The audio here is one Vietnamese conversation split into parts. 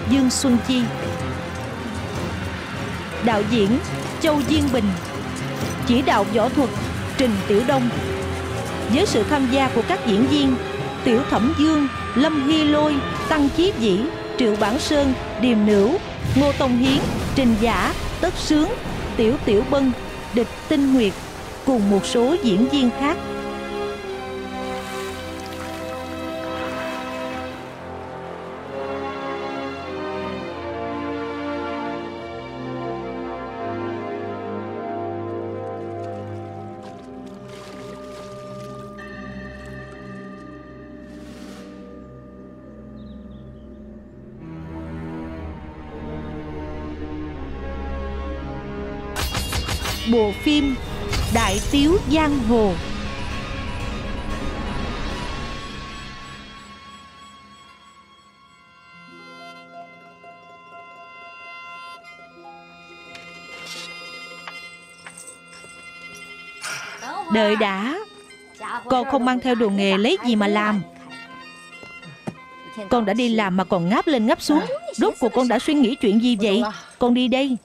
Dương Xuân Chi. Đạo diễn Châu Diên Bình. Chỉ đạo võ thuật Trình Tiểu Đông. Với sự tham gia của các diễn viên Tiểu Thẩm Dương, Lâm Hy Lôi, Tăng Chí Vĩ, Triệu Bản Sơn, Điềm Nữu, Ngô Tông Hiến, Trình Giả, Tất Sướng, Tiểu Tiểu Bân, Địch Tinh Nguyệt cùng một số diễn viên khác. Bộ phim Đại Tiếu Giang Hồ. Đợi đã, con không mang theo đồ nghề lấy gì mà làm. Con đã đi làm mà còn ngáp lên ngáp xuống. Rốt cuộc con đã suy nghĩ chuyện gì vậy? Con đi đây.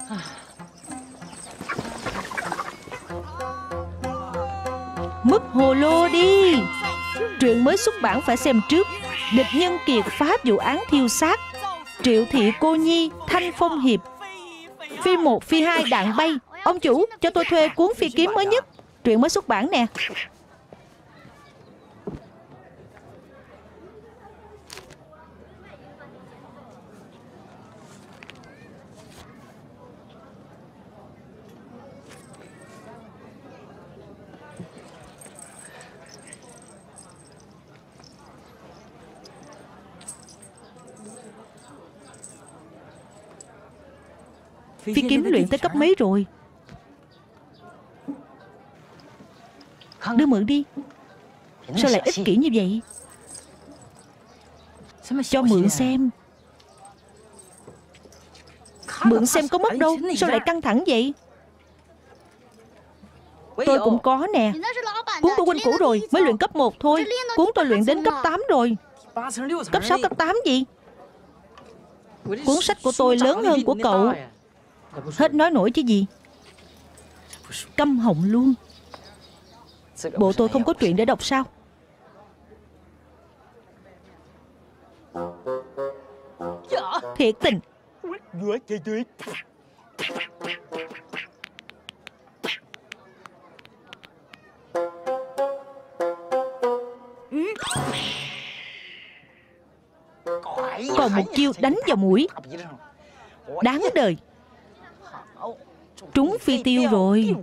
Mất hồ lô đi. Truyện mới xuất bản phải xem trước. Địch Nhân Kiệt phá vụ án thiêu xác, Triệu Thị Cô Nhi, Thanh Phong Hiệp. Phi 1, Phi 2 đạn bay. Ông chủ, cho tôi thuê cuốn Phi Kiếm mới nhất. Truyện mới xuất bản nè. Phi kiếm luyện tới cấp mấy rồi? Đưa mượn đi. Sao lại ích kỷ như vậy? Cho mượn xem. Mượn xem có mất đâu. Sao lại căng thẳng vậy? Tôi cũng có nè. Cuốn của huynh cũ rồi, mới luyện cấp 1 thôi. Cuốn tôi luyện đến cấp 8 rồi. Cấp 6, cấp 8 gì? Cuốn sách của tôi lớn hơn của cậu. Hết nói nổi chứ gì. Câm họng luôn. Bộ tôi không có truyện để đọc sao? Thiệt tình. Còn một chiêu đánh vào mũi. Đáng đời. Trúng phi tiêu rồi.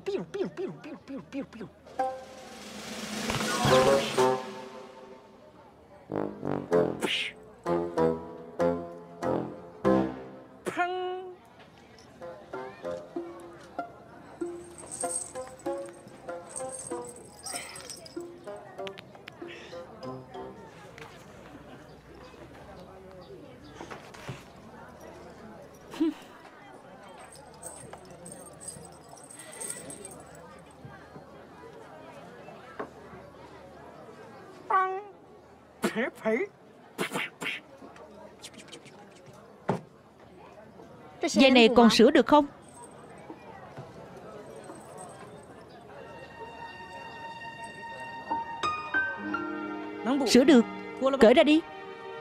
Dây này còn sửa được không? Sửa được. Cởi ra đi.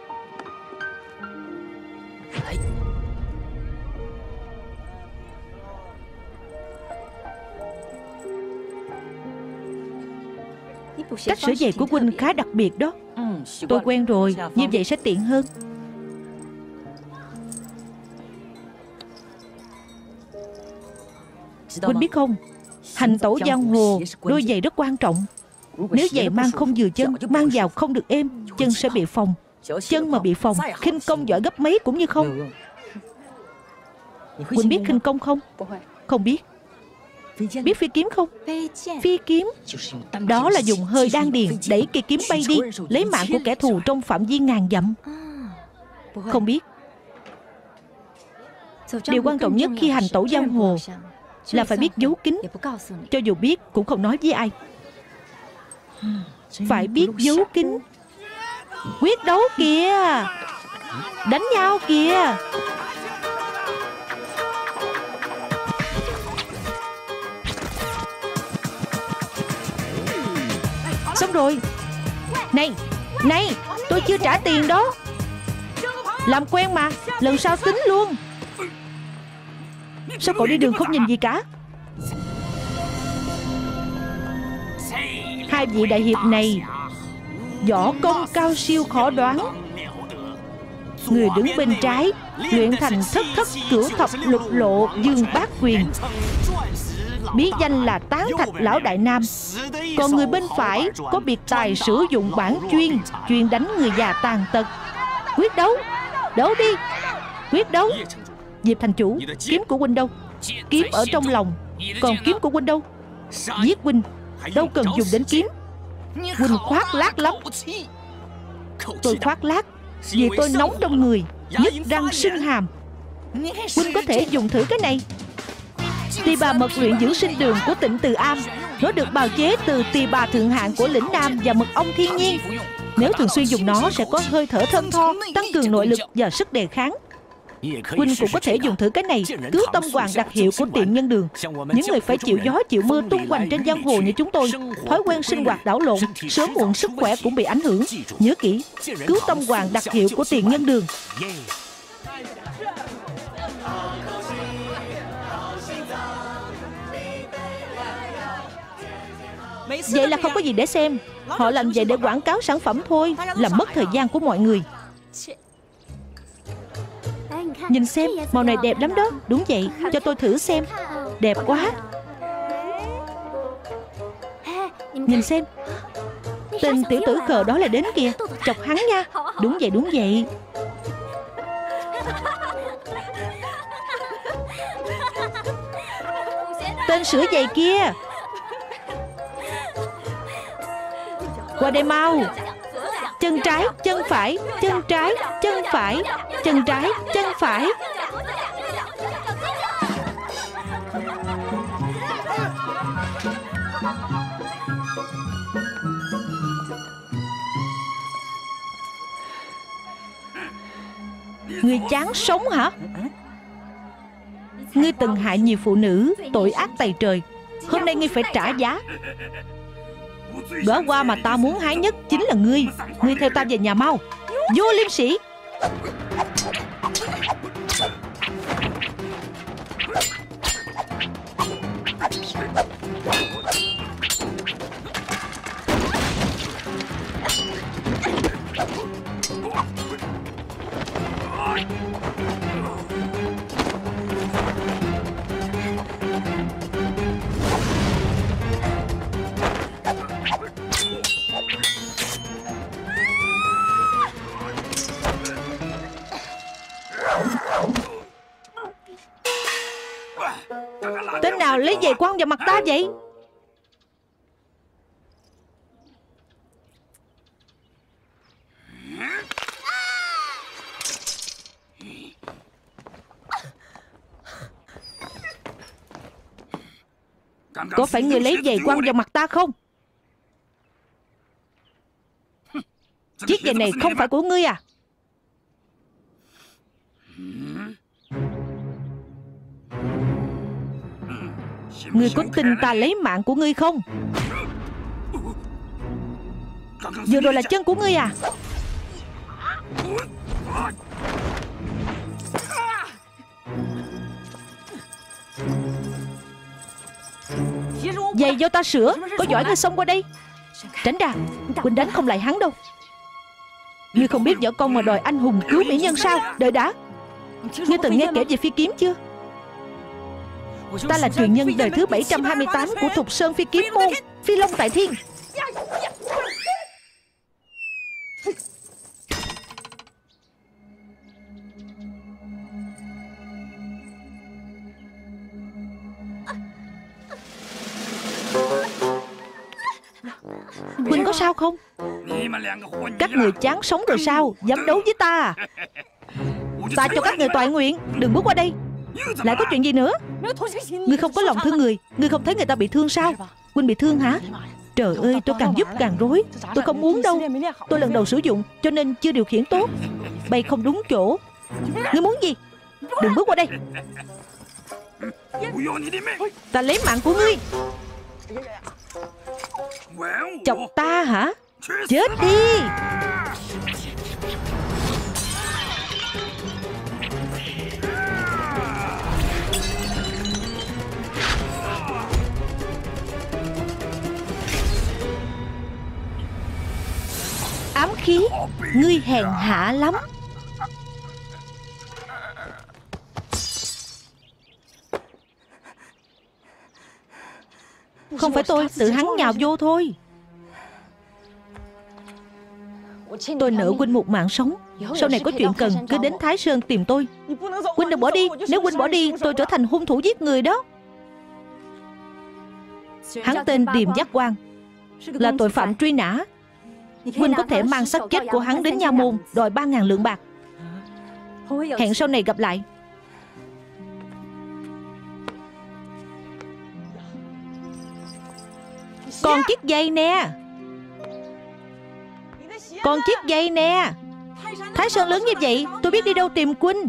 Cách sửa giày của huynh khá đặc biệt đó. Tôi quen rồi, như vậy sẽ tiện hơn. Huynh biết không, hành tẩu giang hồ, đôi giày rất quan trọng. Nếu giày mang không vừa chân, mang vào không được êm, chân sẽ bị phồng. Chân mà bị phồng, khinh công giỏi gấp mấy cũng như không. Huynh biết khinh công không? Không biết. Biết phi kiếm không? Phi kiếm đó là dùng hơi đan điền đẩy cây kiếm bay đi, lấy mạng của kẻ thù trong phạm vi ngàn dặm. Không biết. Điều quan trọng nhất khi hành tẩu giang hồ là phải biết giấu kín. Cho dù biết cũng không nói với ai. Phải biết giấu kín. Quyết đấu kìa. Đánh nhau kìa. Xong rồi. Này, này, tôi chưa trả tiền đó. Làm quen mà, lần sau tính luôn. Sao cậu đi đường không nhìn gì cả? Hai vị đại hiệp này võ công cao siêu khó đoán. Người đứng bên trái luyện thành thất thất cửu thập lục lộ dương bát quyền, bí danh là Tán Thạch Lão Đại Nam. Còn người bên phải có biệt tài sử dụng bản chuyên, chuyên đánh người già tàn tật. Quyết đấu, đấu đi, quyết đấu. Diệp thành chủ, kiếm của huynh đâu? Kiếm ở trong lòng. Còn kiếm của huynh đâu? Giết huynh, đâu cần dùng đến kiếm. Huynh khoác lác lắm. Tôi khoác lác vì tôi nóng trong người, nhức răng sưng hàm. Huynh có thể dùng thử cái này. Tỳ bà mật luyện dưỡng sinh đường của Tịnh Từ Am. Nó được bào chế từ tỳ bà thượng hạng của lĩnh Nam và mật ong thiên nhiên. Nếu thường xuyên dùng nó sẽ có hơi thở thơm tho, tăng cường nội lực và sức đề kháng. Huynh cũng có thể dùng thử cái này, cứu tâm hoàng đặc hiệu của Tiện Nhân Đường. Những người phải chịu gió chịu mưa tung hoành trên giang hồ như chúng tôi, thói quen sinh hoạt đảo lộn, sớm muộn sức khỏe cũng bị ảnh hưởng. Nhớ kỹ, cứu tâm hoàng đặc hiệu của Tiện Nhân Đường. Vậy là không có gì để xem. Họ làm vậy để quảng cáo sản phẩm thôi, làm mất thời gian của mọi người. Nhìn xem, màu này đẹp lắm đó. Đúng vậy, cho tôi thử xem. Đẹp quá. Nhìn xem, tên tiểu tử khờ đó là đến kìa. Chọc hắn nha. Đúng vậy, đúng vậy. Tên sửa giày kia, qua đây mau. Chân trái, chân phải, chân trái, chân phải, chân trái, chân phải. Ngươi chán sống hả? Ngươi từng hại nhiều phụ nữ, tội ác tày trời. Hôm nay ngươi phải trả giá. Đóa hoa mà ta muốn hái nhất chính là ngươi. Ngươi theo ta về nhà mau. Vô Liêm Sĩ. Tên nào lấy giày quăng vào mặt ta vậy? Có phải người lấy giày quăng vào mặt ta không? Chiếc giày này không phải của ngươi à? Ngươi có tin ta lấy mạng của ngươi không? Vừa rồi là chân của ngươi à? Giày do ta sửa, có giỏi ngươi xông qua đây. Tránh ra, huynh đánh không lại hắn đâu. Ngươi không biết võ công mà đòi anh hùng cứu mỹ nhân sao? Đợi đã. Ngươi từng nghe kể về phi kiếm chưa? Ta là truyền nhân đời thứ 728 của Thục Sơn Phi Kiếm Môn, Phi Long Tại Thiên. Huynh có sao không? Các người chán sống rồi sao? Dám đấu với ta à? Ta cho các người toại nguyện, đừng bước qua đây. Lại có chuyện gì nữa? Ngươi không có lòng thương người. Ngươi không thấy người ta bị thương sao? Huynh bị thương hả? Trời ơi, tôi càng giúp càng rối. Tôi không muốn đâu. Tôi lần đầu sử dụng cho nên chưa điều khiển tốt. Bay không đúng chỗ. Ngươi muốn gì? Đừng bước qua đây. Ta lấy mạng của ngươi. Chọc ta hả? Chết đi. Ám khí, ngươi hèn hạ lắm. Không phải tôi, tự hắn nhào vô thôi. Tôi nợ huynh một mạng sống. Sau này có chuyện cần cứ đến Thái Sơn tìm tôi. Huynh đừng bỏ đi. Nếu huynh bỏ đi, tôi trở thành hung thủ giết người đó. Hắn tên Điềm Giác Quan, là tội phạm truy nã. Huynh có thể mang xác chết của hắn đến nha môn, đòi 3.000 lượng bạc. Hẹn sau này gặp lại. Còn chiếc giày nè. Còn chiếc giày nè. Thái Sơn lớn như vậy, tôi biết đi đâu tìm huynh.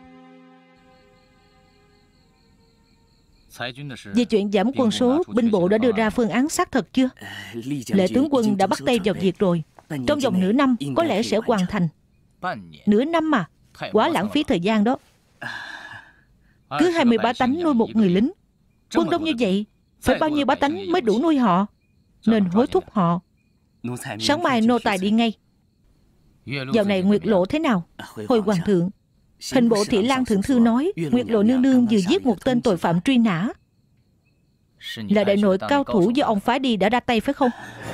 Về chuyện giảm quân số, binh bộ đã đưa ra phương án xác thực chưa? Lệ tướng quân đã bắt tay vào việc rồi. Trong vòng nửa năm có lẽ sẽ hoàn thành. Nửa năm mà, quá lãng phí thời gian đó. Cứ 20 bá tánh nuôi một người lính. Quân đông như vậy, phải bao nhiêu bá tánh mới đủ nuôi họ? Nên hối thúc họ. Sáng mai nô tài đi ngay. Dạo này Nguyệt Lộ thế nào? Hồi hoàng thượng, hình bộ Thị Lang thượng thư nói Nguyệt Lộ nương nương vừa giết một tên tội phạm truy nã. Là đại nội cao thủ do ông phái đi đã ra tay phải không?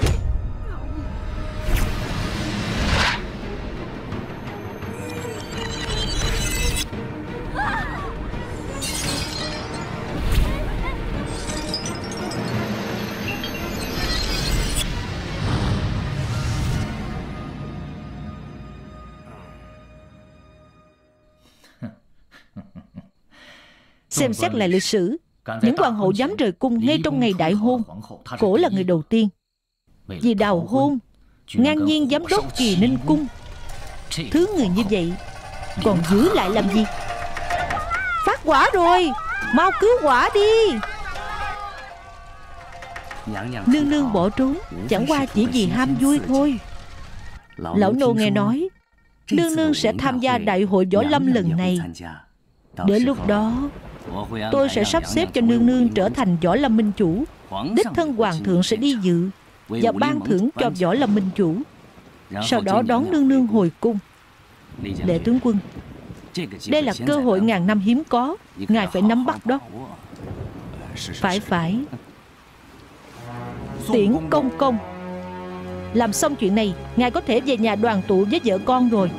Xem xét lại lịch sử, những hoàng hậu dám rời cung ngay trong ngày đại hôn, cổ là người đầu tiên. Vì đào hôn, ngang nhiên dám đốt Kỳ Ninh cung. Thứ người như vậy còn giữ lại làm gì? Phát hỏa rồi, mau cứu hỏa đi. Nương nương bỏ trốn chẳng qua chỉ vì ham vui thôi. Lão nô nghe nói nương nương sẽ tham gia đại hội võ lâm lần này. Đến lúc đó tôi sẽ sắp xếp cho nương nương trở thành võ lâm minh chủ. Đích thân hoàng thượng sẽ đi dự và ban thưởng cho võ lâm minh chủ. Sau đó đón nương nương hồi cung. Lệ tướng quân, đây là cơ hội ngàn năm hiếm có, ngài phải nắm bắt đó. Phải. Tiễn công công. Làm xong chuyện này, ngài có thể về nhà đoàn tụ với vợ con rồi.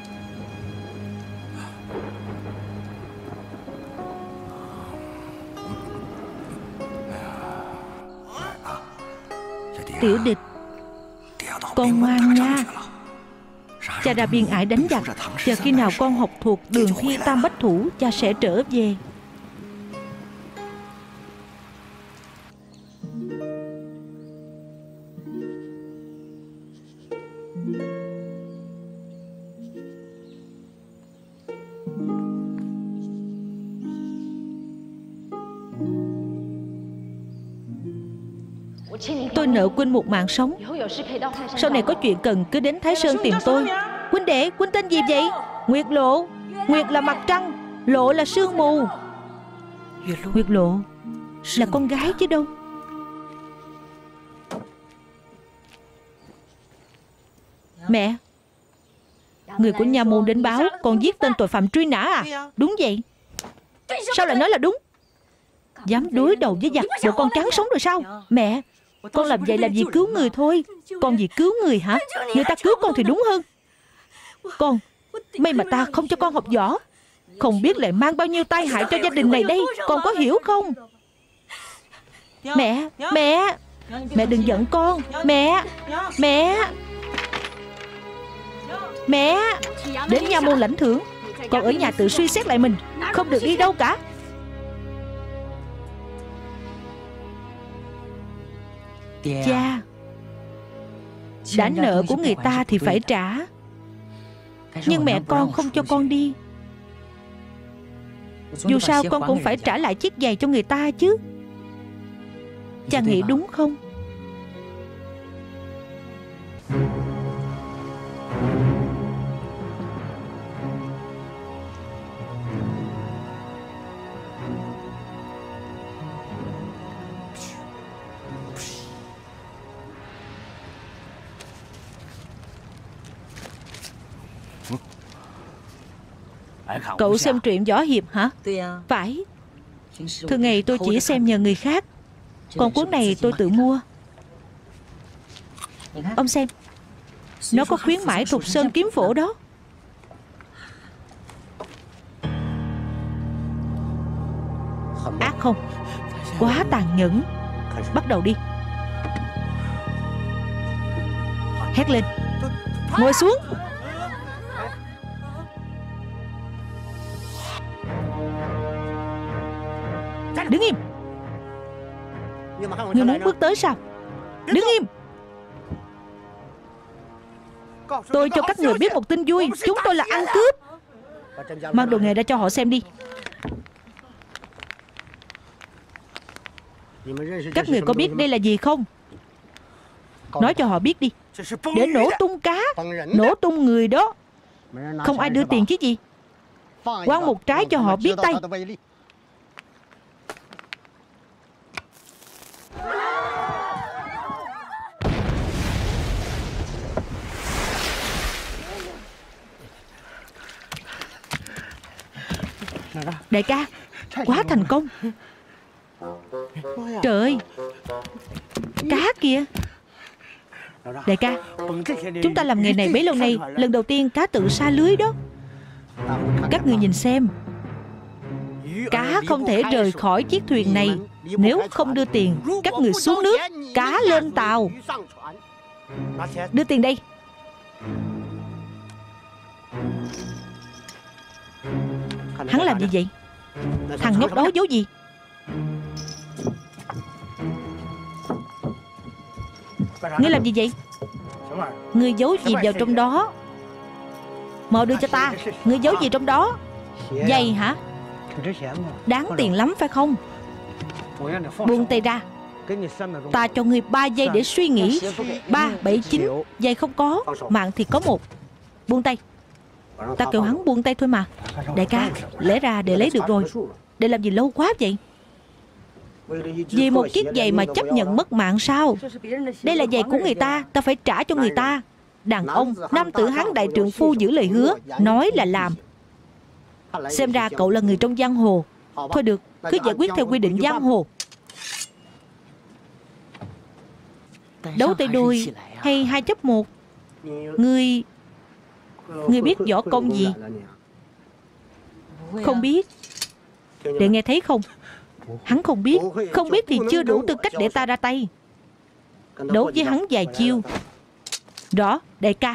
Tiểu địch, con ngoan nha. Cha ra biên ải đánh giặc. Chờ khi nào con học thuộc đường thi tam bách thủ, cha sẽ trở về. Tôi nợ huynh một mạng sống. Sau này có chuyện cần cứ đến Thái Sơn tìm tôi. Huynh đệ, huynh tên gì vậy? Nguyệt Lộ. Nguyệt là mặt trăng, Lộ là sương mù. Nguyệt Lộ là con gái chứ đâu. Mẹ, người của nha môn đến báo con giết tên tội phạm truy nã à? Đúng vậy. Sao lại nói là đúng? Dám đối đầu với giặc, bộ con chán sống rồi sao? Mẹ, con làm vậy làm gì cứu người thôi. Con vì cứu người hả? Người ta cứu con thì đúng hơn. Con, may mà ta không cho con học võ, không biết lại mang bao nhiêu tai hại cho gia đình này đây. Con có hiểu không? Mẹ, mẹ đừng giận con. Mẹ, đến nha môn lãnh thưởng. Con ở nhà tự suy xét lại mình, không được đi đâu cả. Cha, đã nợ của người ta thì phải trả. Nhưng mẹ con không cho con đi. Dù sao con cũng phải trả lại chiếc giày cho người ta chứ. Cha nghĩ đúng không? Cậu xem truyện võ hiệp hả? Phải. Thường ngày tôi chỉ xem nhờ người khác, còn cuốn này tôi tự mua. Ông xem, nó có khuyến mãi Thục Sơn kiếm phổ đó. Ác không? Quá tàn nhẫn. Bắt đầu đi. Hét lên. Ngồi xuống. Đứng im. Ngươi muốn bước tới sao? Đứng im. Tôi cho các người biết một tin vui. Chúng tôi là ăn cướp. Mang đồ nghề ra cho họ xem đi. Các người có biết đây là gì không? Nói cho họ biết đi. Để nổ tung cá, nổ tung người đó. Không ai đưa tiền chứ gì. Quăng một trái cho họ biết tay. Đại ca, quá thành công. Trời ơi, cá kìa. Đại ca, chúng ta làm nghề này bấy lâu nay, lần đầu tiên cá tự sa lưới đó. Các người nhìn xem, cá không thể rời khỏi chiếc thuyền này. Nếu không đưa tiền, các người xuống nước, cá lên tàu. Đưa tiền đây. Hắn làm gì vậy? Thằng nhóc đó giấu gì? Ngươi làm gì vậy? Ngươi giấu gì vào trong đó? Mau đưa cho ta. Ngươi giấu gì trong đó? Giày hả? Đáng tiền lắm phải không? Buông tay ra. Ta cho ngươi 3 giây để suy nghĩ. 3, 7, 9. Giày không có, mạng thì có 1. Buông tay. Ta kêu hắn buông tay thôi mà. Đại ca, lẽ ra để lấy được rồi. Để làm gì lâu quá vậy? Vì một chiếc giày mà chấp nhận mất mạng sao? Đây là giày của người ta, ta phải trả cho người ta. Đàn ông, nam tử Hán đại trượng phu giữ lời hứa, nói là làm. Xem ra cậu là người trong giang hồ. Thôi được, cứ giải quyết theo quy định giang hồ. Đấu tay đôi hay 2 chấp 1? Ngươi biết võ công gì? Không biết. Để nghe thấy không? Hắn không biết. Không biết thì chưa đủ tư cách để ta ra tay. Đấu với hắn vài chiêu. Rõ, đại ca.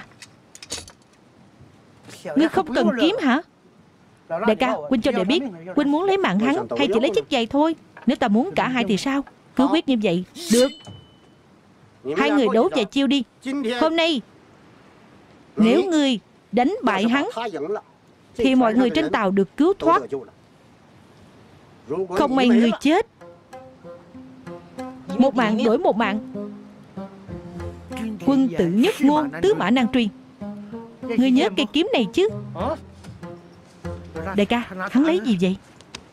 Ngươi không cần kiếm hả? Đại ca, huynh cho đệ biết, huynh muốn lấy mạng hắn hay chỉ lấy chiếc giày thôi? Nếu ta muốn cả hai thì sao? Cứ quyết như vậy. Được. Hai người đấu vài chiêu đi. Hôm nay nếu ngươi đánh bại hắn thì mọi người trên tàu được cứu thoát. Không may người chết, 1 mạng đổi 1 mạng. Quân tử nhất ngôn, tứ mã nan truy. Ngươi nhớ cây kiếm này chứ? Đại ca, hắn lấy gì vậy?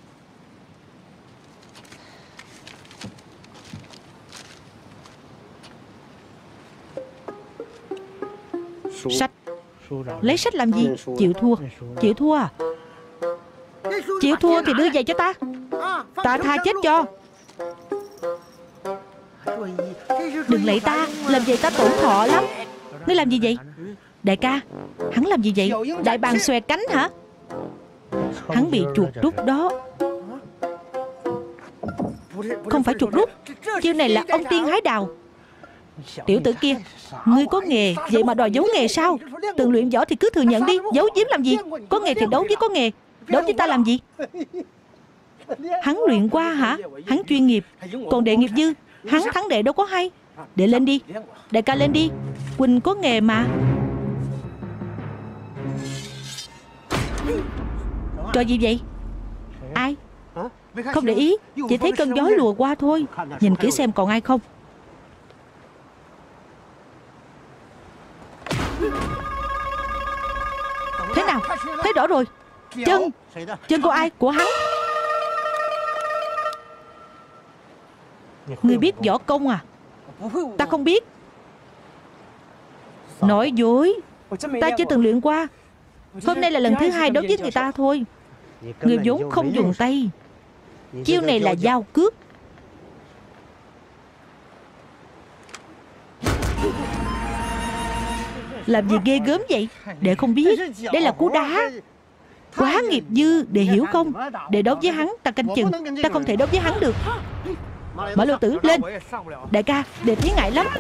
Sách. Lấy sách làm gì? Chịu thua. Chịu thua à? Chịu thua thì đưa giày cho ta. Ta tha chết cho. Đừng lạy ta, làm vậy ta tổn thọ lắm. Ngươi làm gì vậy? Đại ca, hắn làm gì vậy? Đại bàng xòe cánh hả? Hắn bị chuột rút đó. Không phải chuột rút. Chiêu này là ông tiên hái đào. Tiểu tử kia, ngươi có nghề, vậy mà đòi giấu nghề sao? Từng luyện võ thì cứ thừa nhận đi. Giấu giếm làm gì? Có nghề thì đấu với có nghề. Đấu với ta làm gì? Hắn luyện qua hả? Hắn chuyên nghiệp. Còn đệ nghiệp dư, hắn thắng đệ đâu có hay. Đệ lên đi. Đại ca lên đi. Quỳnh có nghề mà. Trò gì vậy? Ai? Không để ý, chỉ thấy cơn gió lùa qua thôi. Nhìn kỹ xem còn ai không. Thế nào? Thấy rõ rồi. Chân của ai? Của hắn. Ngươi biết võ công à? Ta không biết. Nói dối. Ta chưa từng luyện qua. Hôm nay là lần thứ hai đấu với người ta thôi. Người vốn không dùng tay. Chiêu này là giao cước. Làm gì ghê gớm vậy? Đệ không biết. Đây là cú đá. Quá nghiệp dư, đệ hiểu không? Để đấu với hắn, ta canh chừng. Ta không thể đấu với hắn được. Mở Lưu Tử lên. Đại ca, đệ thấy ngại lắm.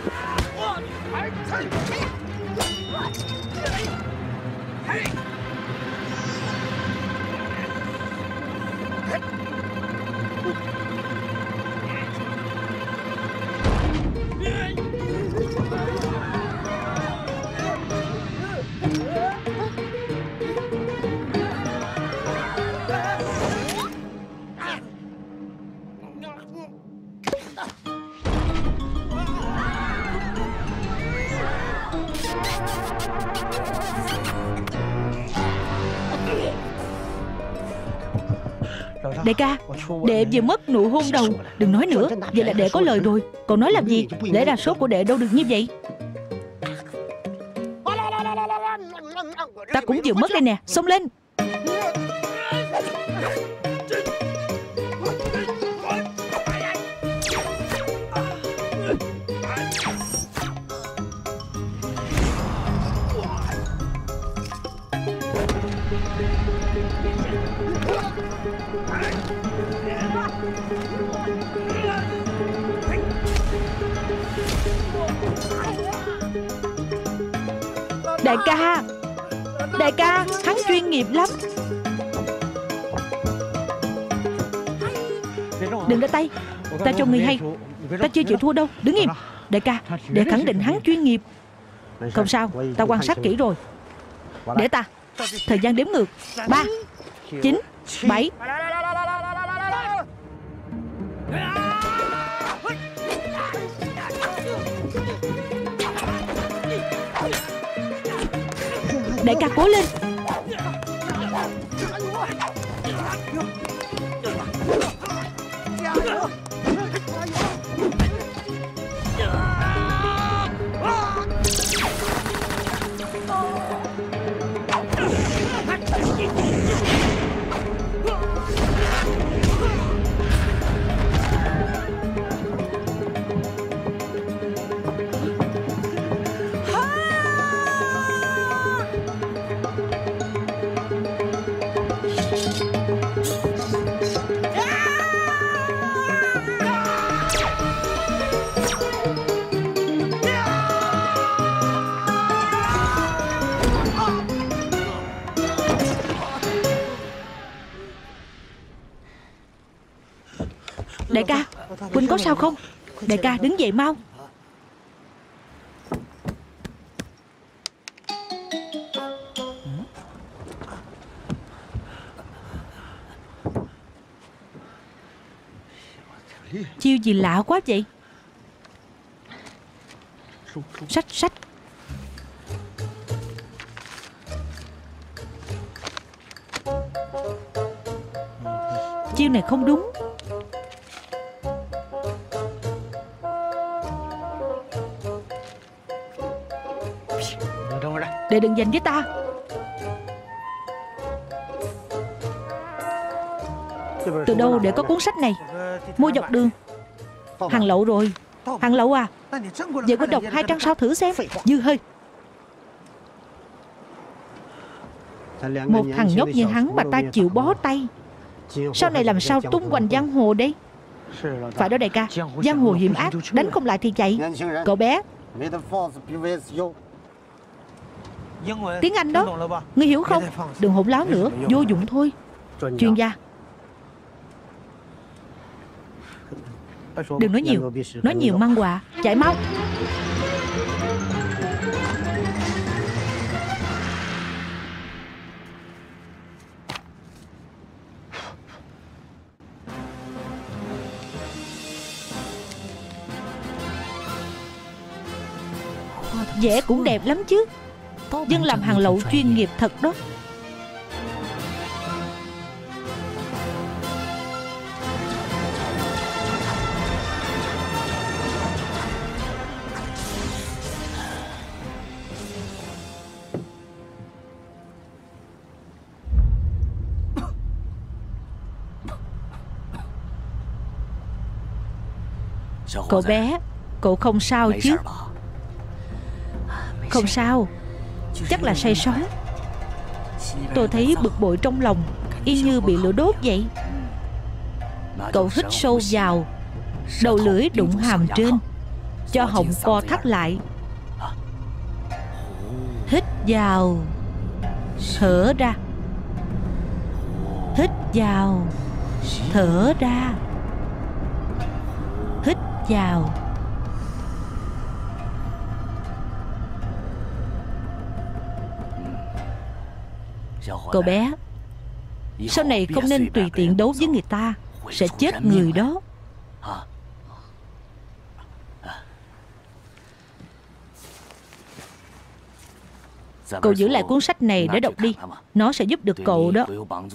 Đại ca, đệ vừa mất nụ hôn đầu. Đừng nói nữa, vậy là đệ có lời rồi. Còn nói làm gì? Lẽ ra số của đệ đâu được như vậy. Ta cũng vừa mất đây nè. Xông lên. Đại ca, hắn chuyên nghiệp lắm. Đừng ra tay. Ta cho người hay. Ta chưa chịu thua đâu. Đứng im. Đại ca, để khẳng định hắn chuyên nghiệp. Không sao, ta quan sát kỹ rồi. Để ta. Thời gian đếm ngược. 3, 9, 7. Đại ca cố lên. Đại ca, Huynh có sao không? Đại ca đứng dậy mau. Chiêu gì lạ quá vậy? Sách. Chiêu này không đúng. Để đừng giành với ta. Từ đâu để có cuốn sách này? Mua dọc đường. Hàng lậu rồi. Hàng lậu à? Vậy có đọc 2 trang sau thử xem. Dư hơi. Một thằng nhóc như hắn mà ta chịu bó tay. Sau này làm sao tung hoành giang hồ đây? Phải đó đại ca. Giang hồ hiểm ác, đánh không lại thì chạy. Cậu bé, tiếng Anh đó, ngươi hiểu không? Đừng hỗn láo nữa, vô dụng thôi. Chuyên gia. Đừng nói nhiều mang quà. Chạy mau. vẽ cũng đẹp lắm chứ. Dân làm hàng lậu chuyên nghiệp thật đó. Cậu bé, cậu không sao chứ? Không sao, chắc là say sóng. Tôi thấy bực bội trong lòng, y như bị lửa đốt vậy. Cậu hít sâu vào, đầu lưỡi đụng hàm trên, cho họng co thắt lại. Hít vào, thở ra. Hít vào, thở ra. Hít vào. Cậu bé, sau này không nên tùy tiện đấu với người ta, sẽ chết người đó. Cậu giữ lại cuốn sách này để đọc đi, nó sẽ giúp được cậu đó.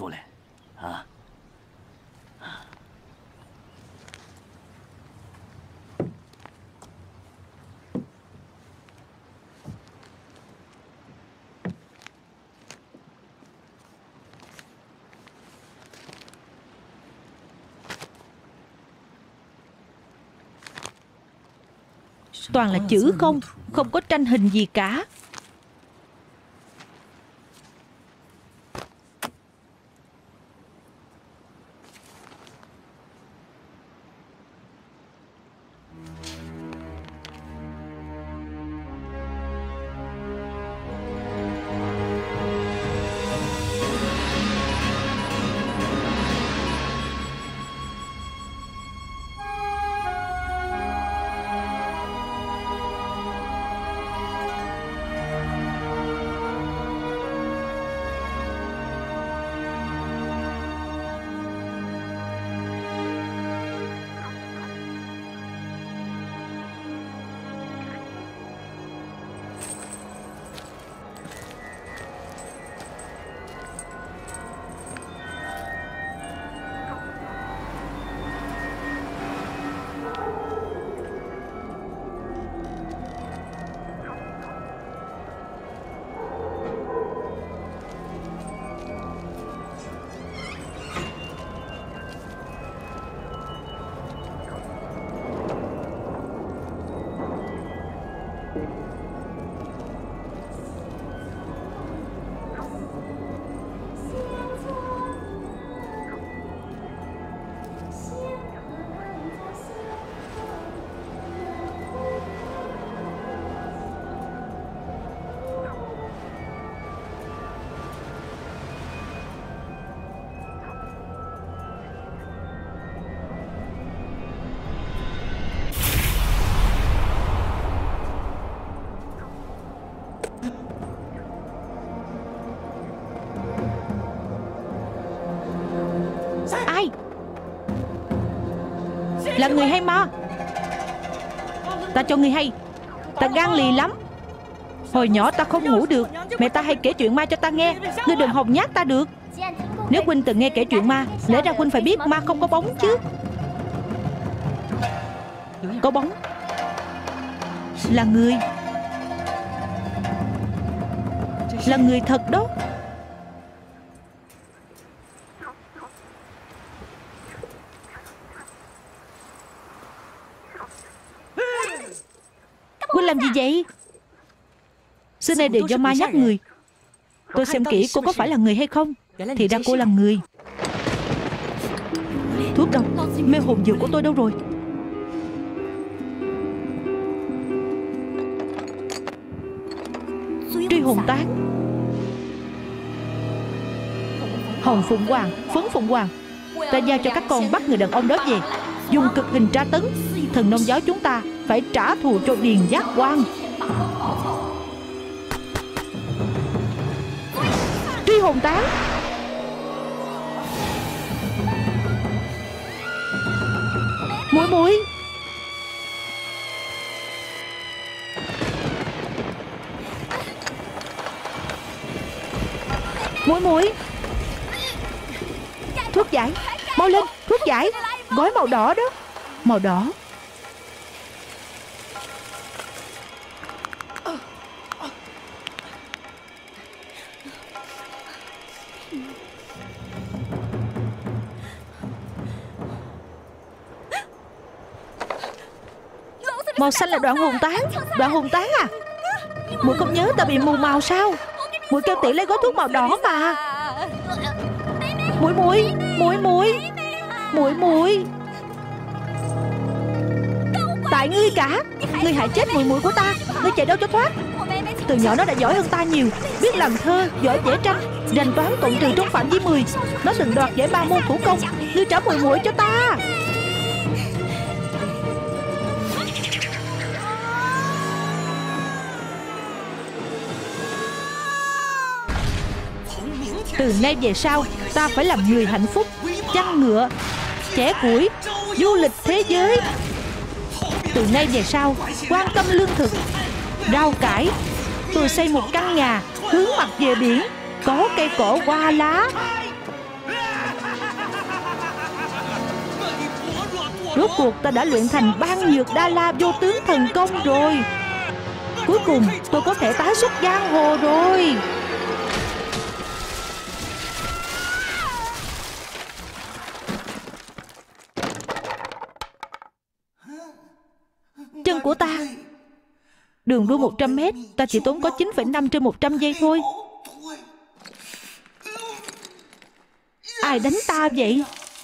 Toàn là chữ không, không có tranh hình gì cả. Ai? Là người hay ma? Ta cho người hay, ta gan lì lắm. Hồi nhỏ ta không ngủ được, mẹ ta hay kể chuyện ma cho ta nghe. Ngươi đừng hòng nhát ta được. Nếu huynh từng nghe kể chuyện ma, lẽ ra huynh phải biết ma không có bóng chứ. Có bóng. Là người. Là người thật đó. Huynh làm gì vậy? Xưa nay đều do ma nhắc người. Tôi xem kỹ cô có phải là người hay không. Thì ra cô là người. Thuốc đâu? Mê hồn dược của tôi đâu rồi? Truy hồn tán. Hồng Phụng Hoàng, Phấn Phụng Hoàng, ta giao cho các con bắt người đàn ông đó về, dùng cực hình tra tấn. Thần nông giáo chúng ta phải trả thù cho Điền Giác Quan. Truy hồn tán. Muội muội. Muội muội, thuốc giải, mau lên, thuốc giải, gói màu đỏ đó, màu đỏ. Màu xanh là đoạn hồn tán. Đoạn hồn tán à? Muội không nhớ ta bị mù màu sao? Muội kêu tỷ lấy gói thuốc màu đỏ mà. Muội muội, muội muội, muội muội. Tại ngươi cả. Ngươi hại chết muội muội của ta. Ngươi chạy đâu cho thoát. Từ nhỏ nó đã giỏi hơn ta nhiều, biết làm thơ, giỏi vẽ tranh, rành toán cộng trừ trong phạm vi 10. Nó từng đoạt giải 3 môn thủ công. Ngươi trả muội muội cho ta. Từ nay về sau, ta phải làm người hạnh phúc, chăn ngựa, chẻ củi, du lịch thế giới. Từ nay về sau, quan tâm lương thực, rau cải. Tôi xây một căn nhà hướng mặt về biển, có cây cỏ hoa lá. Rốt cuộc ta đã luyện thành Ban Nhược Đa La vô tướng thần công rồi. Cuối cùng tôi có thể tái xuất giang hồ rồi. Chân của ta. Đường đua 100 mét, ta chỉ tốn có 9,5 trên 100 giây thôi. Ai đánh ta vậy?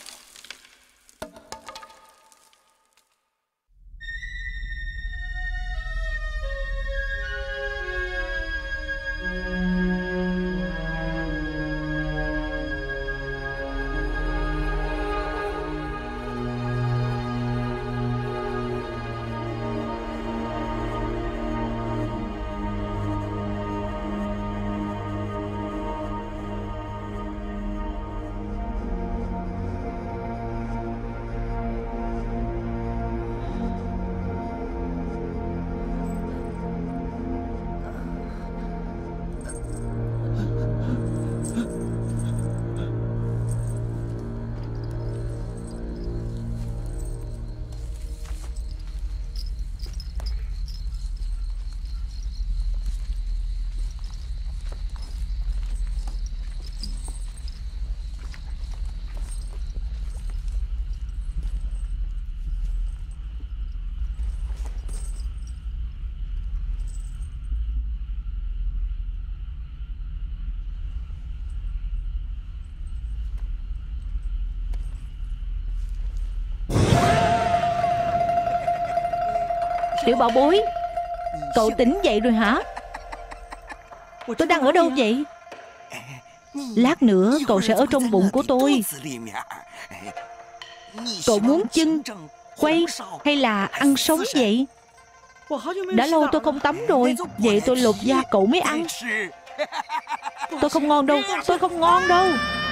Tiểu bảo bối, cậu tỉnh dậy rồi hả? Tôi đang ở đâu vậy? Lát nữa cậu sẽ ở trong bụng của tôi. Cậu muốn chân, quay hay là ăn sống vậy? Đã lâu tôi không tắm rồi. Vậy tôi lột da cậu mới ăn. Tôi không ngon đâu. Tôi không ngon đâu.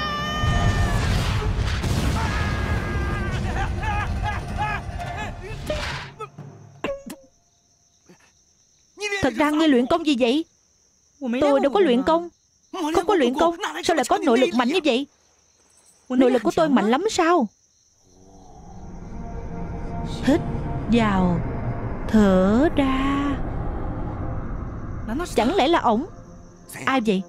Thật ra ngươi luyện công gì vậy? Tôi đâu có luyện công. Không có luyện công, sao lại có nội lực mạnh như vậy? Nội lực của tôi mạnh lắm sao? Hít vào, thở ra. Chẳng lẽ là ổng? Ai vậy?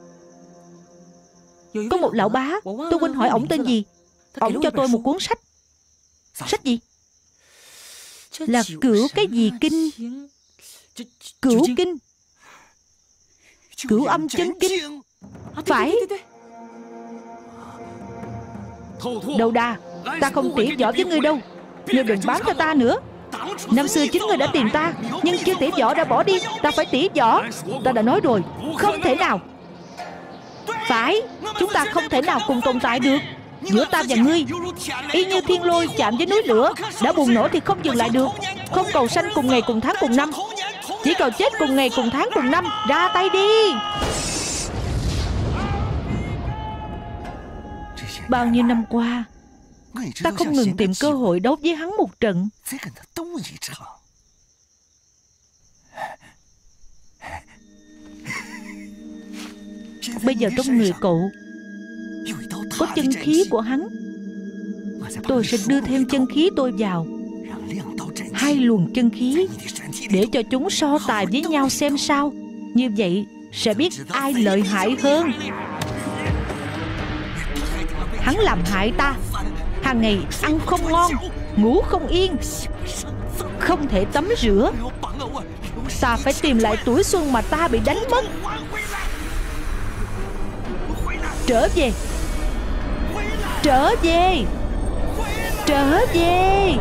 Có một lão bá, tôi quên hỏi ổng tên gì. Ổng cho tôi một cuốn sách. Sách gì? Là Cửu cái gì kinh. Cửu kinh. Cửu âm chân kinh. Phải. Đầu đà, ta không tỉ võ với ngươi đâu. Ngươi đừng bám cho ta nữa. Năm xưa chính ngươi đã tìm ta, nhưng chưa tỉ võ đã bỏ đi. Ta phải tỉ võ. Ta đã nói rồi, không thể nào. Phải, chúng ta không thể nào cùng tồn tại được. Giữa ta và ngươi y như thiên lôi chạm với núi lửa. Đã bùng nổ thì không dừng lại được. Không cầu sanh cùng ngày cùng tháng cùng năm, chỉ cầu chết cùng ngày cùng tháng cùng năm. Ra tay đi. Bao nhiêu năm qua, ta không ngừng tìm cơ hội đấu với hắn một trận. Bây giờ trong người cậu có chân khí của hắn. Tôi sẽ đưa thêm chân khí tôi vào, hai luồng chân khí, để cho chúng so tài với nhau xem sao. Như vậy sẽ biết ai lợi hại hơn. Hắn làm hại ta, hàng ngày ăn không ngon, ngủ không yên, không thể tắm rửa. Ta phải tìm lại tuổi xuân mà ta bị đánh mất. Trở về, trở về, trở về.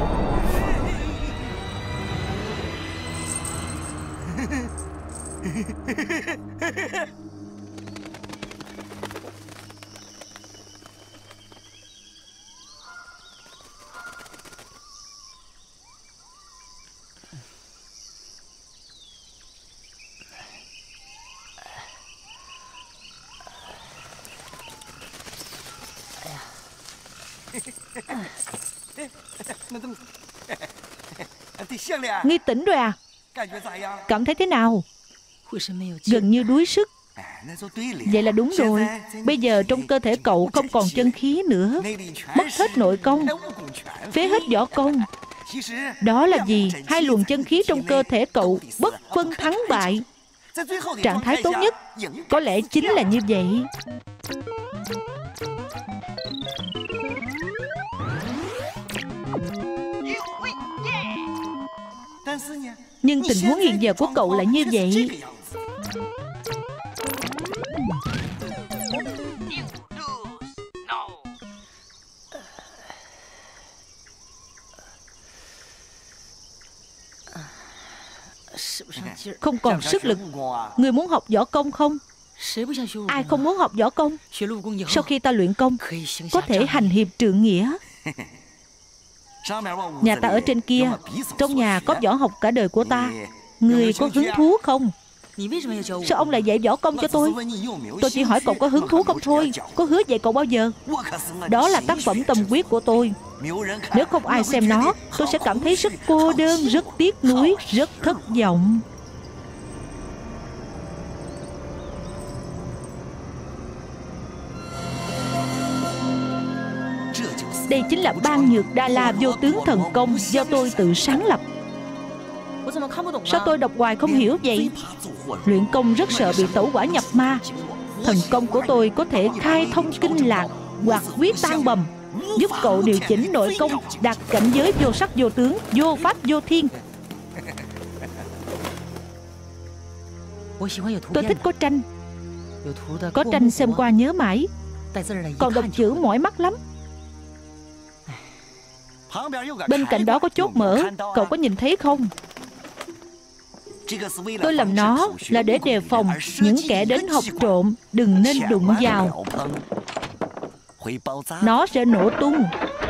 Nghi tỉnh rồi à? Cảm thấy thế nào? Gần như đuối sức. Vậy là đúng rồi. Bây giờ trong cơ thể cậu không còn chân khí nữa, mất hết nội công, phế hết võ công. Đó là vì hai luồng chân khí trong cơ thể cậu bất phân thắng bại. Trạng thái tốt nhất có lẽ chính là như vậy. Nhưng tình huống hiện giờ của cậu là như vậy. Không còn sức lực. Người muốn học võ công không? Ai không muốn học võ công? Sau khi ta luyện công, có thể hành hiệp trượng nghĩa. Nhà ta ở trên kia, trong nhà có võ học cả đời của ta. Người có hứng thú không? Sao ông lại dạy võ công cho tôi? Tôi chỉ hỏi cậu có hứng thú không thôi. Có hứa dạy cậu bao giờ? Đó là tác phẩm tâm huyết của tôi. Nếu không ai xem nó, tôi sẽ cảm thấy rất cô đơn, rất tiếc nuối, rất thất vọng. Đây chính là Ban Nhược Đa La Vô Tướng Thần Công do tôi tự sáng lập. Sao tôi đọc hoài không hiểu vậy? Luyện công rất sợ bị tẩu hỏa nhập ma. Thần công của tôi có thể khai thông kinh lạc hoặc quyết tan bầm, giúp cậu điều chỉnh nội công, đạt cảnh giới vô sắc vô tướng, vô pháp vô thiên. Tôi thích có tranh. Có tranh xem qua nhớ mãi. Còn đọc chữ mỏi mắt lắm. Bên cạnh đó có chốt mở, cậu có nhìn thấy không? Tôi làm nó là để đề phòng những kẻ đến học trộm đừng nên đụng vào. Nó sẽ nổ tung.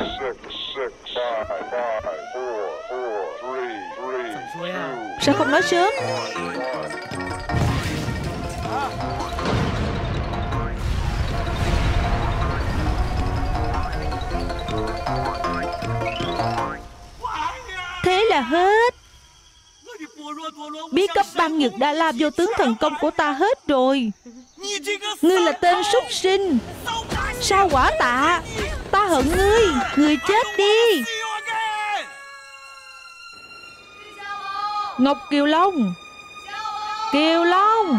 Sao không nói sớm? Thế là hết. Bí cấp Ban Nhược Đa La Vô Tướng Thần Công của ta hết rồi. Ngươi là tên súc sinh, Sao Quả Tạ. Ta hận ngươi. Ngươi chết đi. Ngọc Kiều Long. Kiều Long.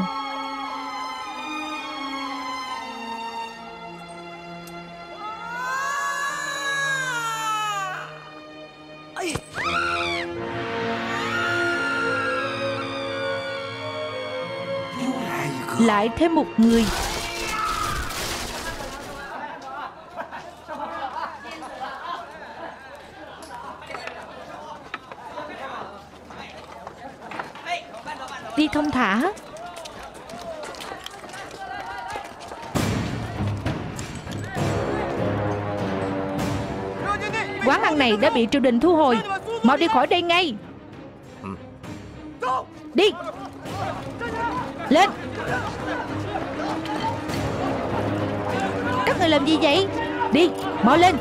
Lại thêm một người. Đi thông thả. Quán ăn này đã bị triều đình thu hồi. Mau đi khỏi đây ngay. Đi. Lên. Các người làm gì vậy? Đi, mau lên.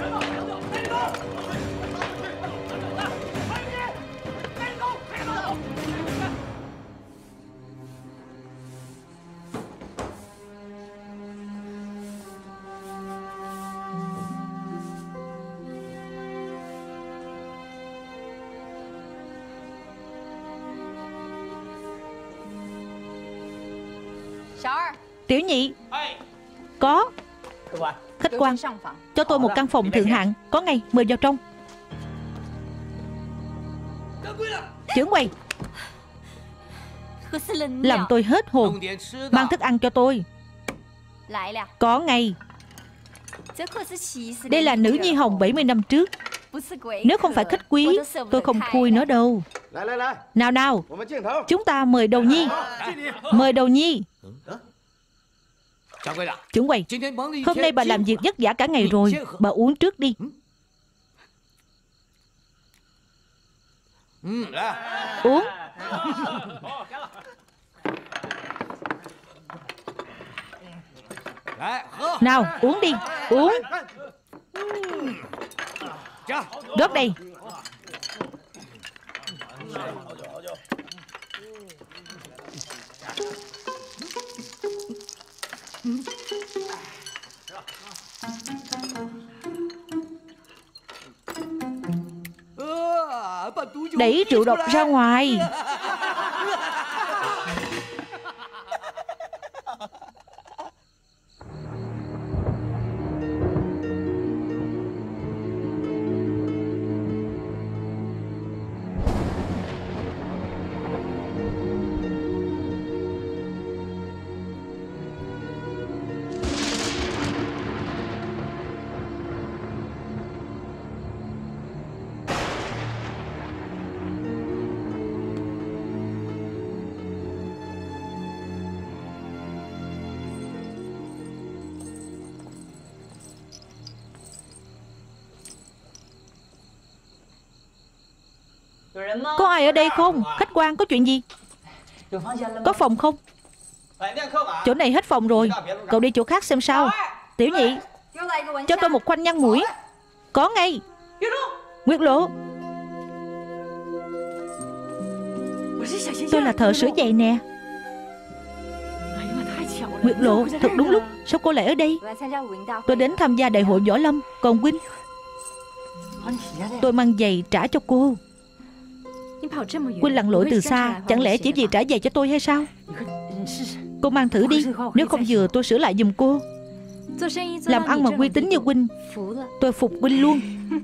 Tiểu nhị. Có. Khách quan, cho tôi một căn phòng thượng hạng. Có ngay, mời vào trong. Trưởng quầy, làm tôi hết hồn. Mang thức ăn cho tôi. Có ngay. Đây là nữ nhi hồng 70 năm trước. Nếu không phải khách quý, tôi không khui nó đâu. Nào nào, chúng ta mời đầu nhi. Mời đầu nhi. Trưởng quầy, hôm nay bà làm việc vất vả cả ngày rồi. Bà uống trước đi. Uống. Nào, uống đi. Uống. Rót đây. Đẩy rượu độc ra ngoài. Có ai ở đây không? Khách quan, có chuyện gì? Có phòng không? Chỗ này hết phòng rồi. Cậu đi chỗ khác xem sao. Tiểu nhị, cho tôi một khoanh nhăn mũi. Có ngay. Nguyệt Lộ. Tôi là thợ sửa giày nè. Nguyệt Lộ, thật đúng lúc. Sao cô lại ở đây? Tôi đến tham gia đại hội võ lâm. Còn huynh? Tôi mang giày trả cho cô. Huynh lặn lội từ xa, chẳng lẽ chỉ vì trả giày cho tôi hay sao? Cô mang thử đi. Nếu không vừa tôi sửa lại giùm cô. Làm ăn mà uy tín như huynh, tôi phục huynh luôn.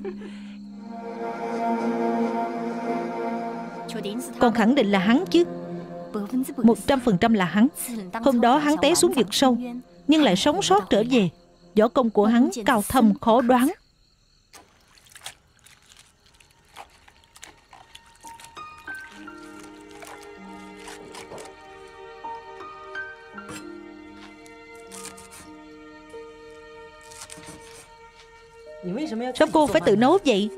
Còn khẳng định là hắn chứ? 100% là hắn. Hôm đó hắn té xuống vực sâu, nhưng lại sống sót trở về. Võ công của hắn cao thâm khó đoán. Sao cô phải tự nấu vậy?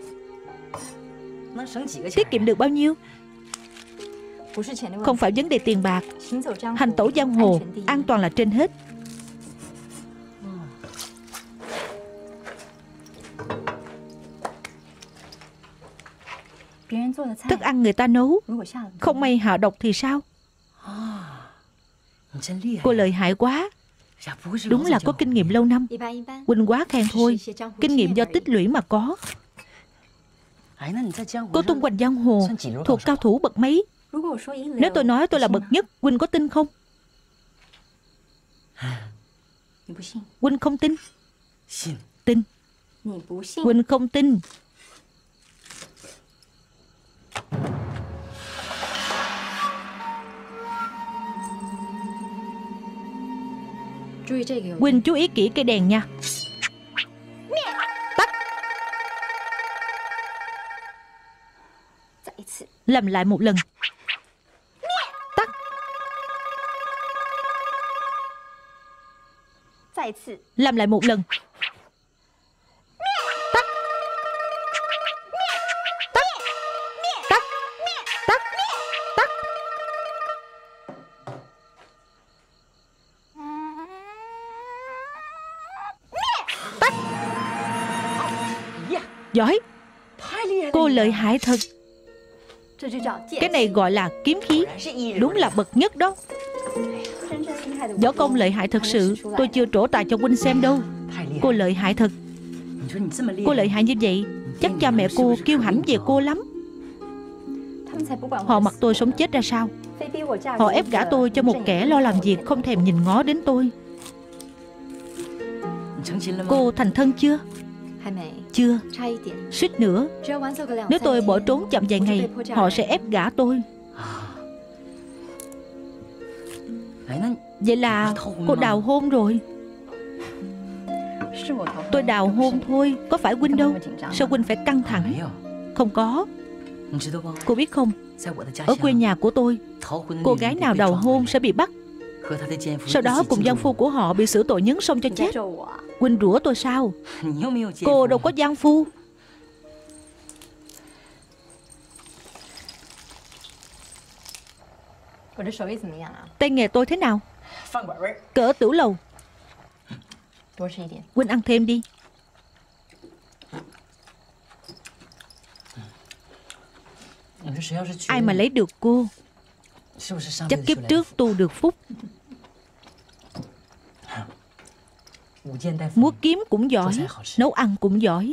Tiết kiệm được bao nhiêu? Không phải vấn đề tiền bạc. Hành tẩu giang hồ, an toàn là trên hết. Thức ăn người ta nấu, không may hạ độc thì sao? Cô lợi hại quá. Đúng là có kinh nghiệm lâu năm. Huynh quá khen thôi. Kinh nghiệm do tích lũy mà có. Cô tung hoành giang hồ, thuộc cao thủ bậc mấy? Nếu tôi nói tôi là bậc nhất, huynh có tin không? Huynh không tin? Tin. Huynh không tin. Huynh chú ý kỹ cây đèn nha. Tắt. Làm lại một lần. Tắt. Làm lại một lần. Tắt. Tắt. Tắt. Tắt. Tắt. Tắt. Giỏi. Cô lợi hại thật. Cái này gọi là kiếm khí. Đúng là bậc nhất đó. Võ công lợi hại thật sự. Tôi chưa trổ tài cho huynh xem đâu. Cô lợi hại thật. Cô lợi hại như vậy, chắc cha mẹ cô kiêu hãnh về cô lắm. Họ mặc tôi sống chết ra sao? Họ ép gả tôi cho một kẻ lo làm việc không thèm nhìn ngó đến tôi. Cô thành thân chưa? Chưa, suýt nữa. Nếu tôi bỏ trốn chậm vài ngày, họ sẽ ép gả tôi. Vậy là cô đào hôn rồi. Tôi đào hôn thôi, có phải huynh đâu. Sao huynh phải căng thẳng? Không có. Cô biết không, ở quê nhà của tôi, cô gái nào đào hôn sẽ bị bắt, sau đó cùng giang phu của họ bị xử tội nhấn sông cho chết. Huynh rủa tôi sao? Cô đâu có giang phu. Tay nghề tôi thế nào? Cỡ tửu lầu. Huynh ăn thêm đi. Ai mà lấy được cô, chắc kiếp trước tu được phúc. Múa kiếm cũng giỏi, nấu ăn cũng giỏi.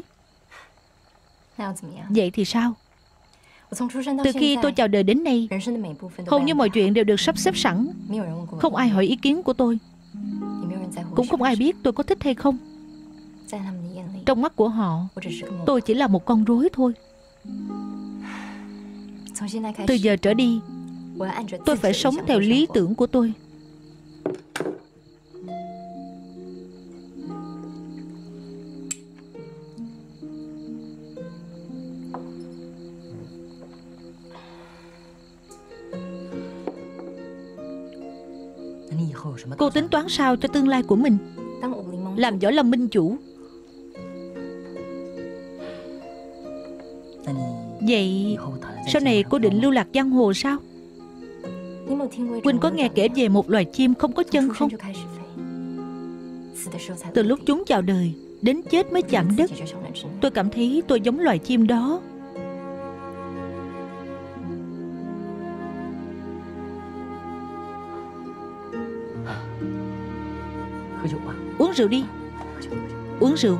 Vậy thì sao? Từ khi tôi chào đời đến nay, hầu như mọi chuyện đều được sắp xếp sẵn. Không ai hỏi ý kiến của tôi, cũng không ai biết tôi có thích hay không. Trong mắt của họ, tôi chỉ là một con rối thôi. Từ giờ trở đi, tôi phải sống theo lý tưởng của tôi. Cô tính toán sao cho tương lai của mình? Làm Võ Lâm minh chủ. Vậy sau này cô định lưu lạc giang hồ sao? Huynh có nghe kể về một loài chim không có chân không? Từ lúc chúng chào đời đến chết mới chạm đất. Tôi cảm thấy tôi giống loài chim đó. Uống rượu đi. Uống rượu.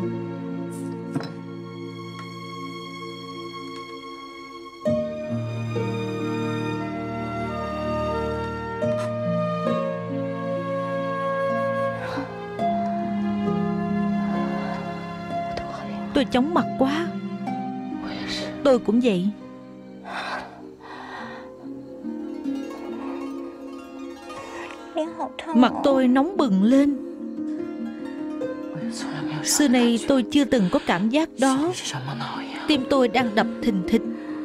Tôi chóng mặt quá. Tôi cũng vậy. Mặt tôi nóng bừng lên. Xưa nay tôi chưa từng có cảm giác đó. Tim tôi đang đập thình thịch.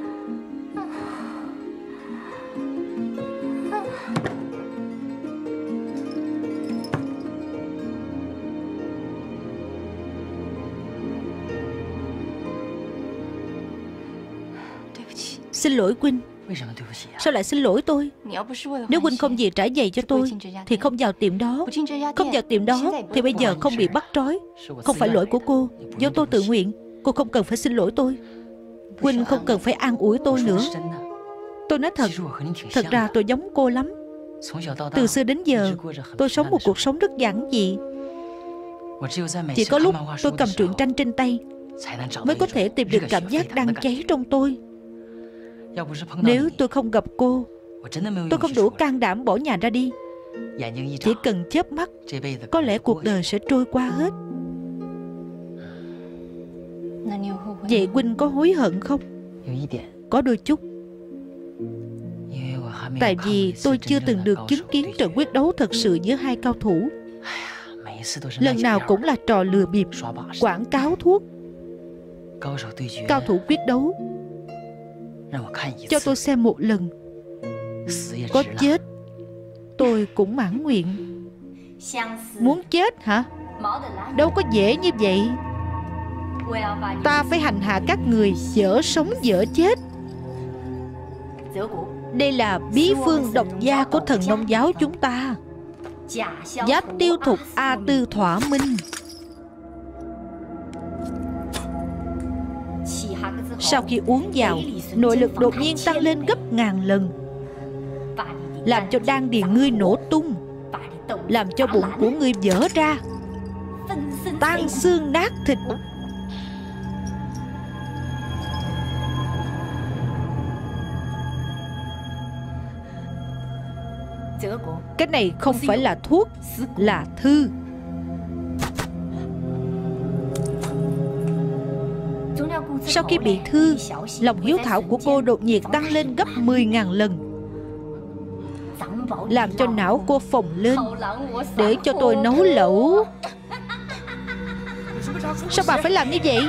Xin lỗi huynh. Sao lại xin lỗi tôi? Nếu huynh không về trả giày cho tôi thì không vào tiệm đó. Không vào tiệm đó thì bây giờ không bị bắt trói. Không phải lỗi của cô, do tôi tự nguyện. Cô không cần phải xin lỗi tôi. Huynh không cần phải an ủi tôi nữa. Tôi nói thật, thật ra tôi giống cô lắm. Từ xưa đến giờ tôi sống một cuộc sống rất giản dị. Chỉ có lúc tôi cầm truyện tranh trên tay mới có thể tìm được cảm giác đang cháy trong tôi. Nếu tôi không gặp cô, tôi không đủ can đảm bỏ nhà ra đi. Chỉ cần chớp mắt, có lẽ cuộc đời sẽ trôi qua hết. Vậy huynh có hối hận không? Có đôi chút. Tại vì tôi chưa từng được chứng kiến trận quyết đấu thật sự giữa hai cao thủ. Lần nào cũng là trò lừa bịp, quảng cáo thuốc. Cao thủ quyết đấu, cho tôi xem một lần. Có chết tôi cũng mãn nguyện. Muốn chết hả? Đâu có dễ như vậy. Ta phải hành hạ các người dở sống dở chết. Đây là bí phương độc gia của thần nông giáo chúng ta. Giáp tiêu thục A Tư Thỏa Minh. Sau khi uống vào, nội lực đột nhiên tăng lên gấp ngàn lần, làm cho đan điền ngươi nổ tung, làm cho bụng của ngươi vỡ ra, tan xương nát thịt. Cái này không phải là thuốc, là thư. Sau khi bị thư, lòng hiếu thảo của cô đột nhiên tăng lên gấp 10.000 lần, làm cho não cô phồng lên để cho tôi nấu lẩu. Sao bà phải làm như vậy?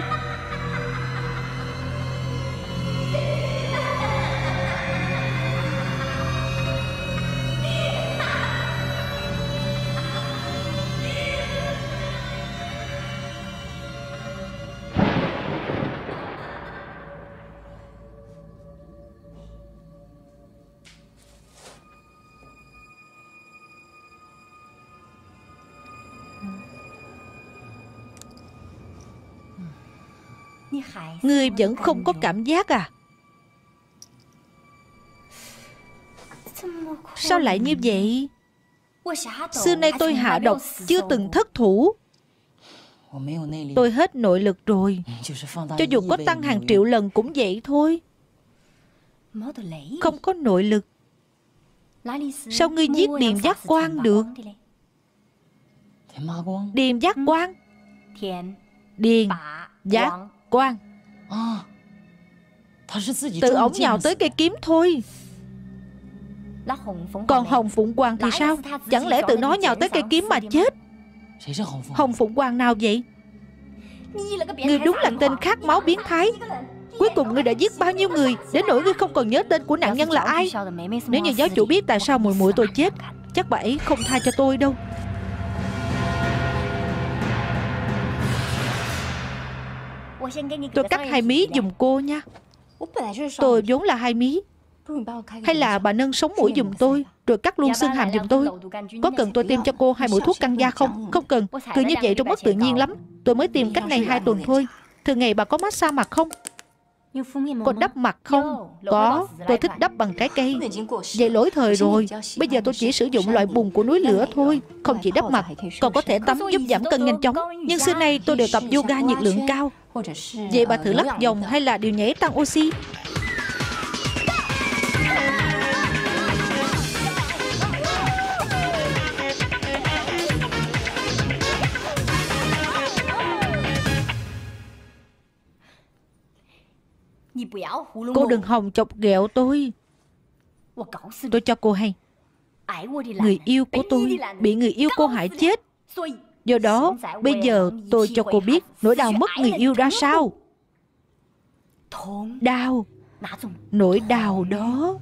Ngươi vẫn không có cảm giác à? Sao lại như vậy? Xưa nay tôi hạ độc chưa từng thất thủ. Tôi hết nội lực rồi. Cho dù có tăng hàng triệu lần cũng vậy thôi. Không có nội lực, sao ngươi giết Điềm Giác Quan được? Điềm Giác Quan. Điềm Giác Quan. Tự ổng nhào tới cây kiếm thôi. Còn Hồng Phụng Hoàng thì sao? Chẳng lẽ tự nó nhào tới cây kiếm mà chết? Hồng Phụng Hoàng nào vậy? Ngươi đúng là tên khát máu biến thái. Cuối cùng ngươi đã giết bao nhiêu người đến nỗi ngươi không còn nhớ tên của nạn nhân là ai? Nếu như giáo chủ biết tại sao muội muội tôi chết, chắc bà ấy không tha cho tôi đâu. Tôi cắt 2 mí giùm cô nha. Tôi vốn là 2 mí. Hay là bà nâng sống mũi giùm tôi, rồi cắt luôn xương hàm giùm tôi. Có cần tôi tiêm cho cô 2 mũi thuốc căng da không? Không cần. Cứ như vậy trông mất tự nhiên lắm. Tôi mới tiêm cách này 2 tuần thôi. Thường ngày bà có massage mặt không? Có đắp mặt không? Có. Tôi thích đắp bằng trái cây. Vậy lỗi thời rồi. Bây giờ tôi chỉ sử dụng loại bùn của núi lửa thôi. Không chỉ đắp mặt, còn có thể tắm giúp giảm cân nhanh chóng. Nhưng xưa nay tôi đều tập yoga nhiệt lượng cao. Vậy bà thử lắc vòng hay là điều nhảy tăng oxy. Cô đừng hòng chọc ghẹo tôi. Tôi cho cô hay, người yêu của tôi bị người yêu cô hại chết. Do đó bây giờ tôi cho cô biết nỗi đau mất người yêu ra sao. Đau. Nỗi đau đó.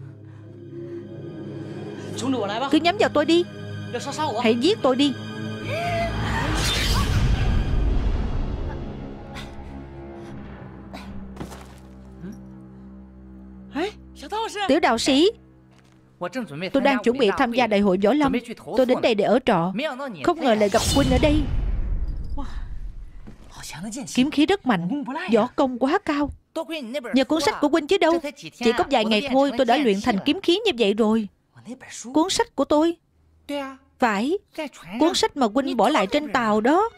Cứ nhắm vào tôi đi. Hãy giết tôi đi. Tiểu đạo sĩ, tôi đang chuẩn bị tham gia đại hội võ lâm. Tôi đến đây để ở trọ, không ngờ lại gặp huynh ở đây. Kiếm khí rất mạnh, võ công quá cao. Nhờ cuốn sách của huynh chứ đâu. Chỉ có vài ngày thôi tôi đã luyện thành kiếm khí như vậy rồi. Cuốn sách của tôi? Phải, cuốn sách mà huynh bỏ lại trên tàu đó.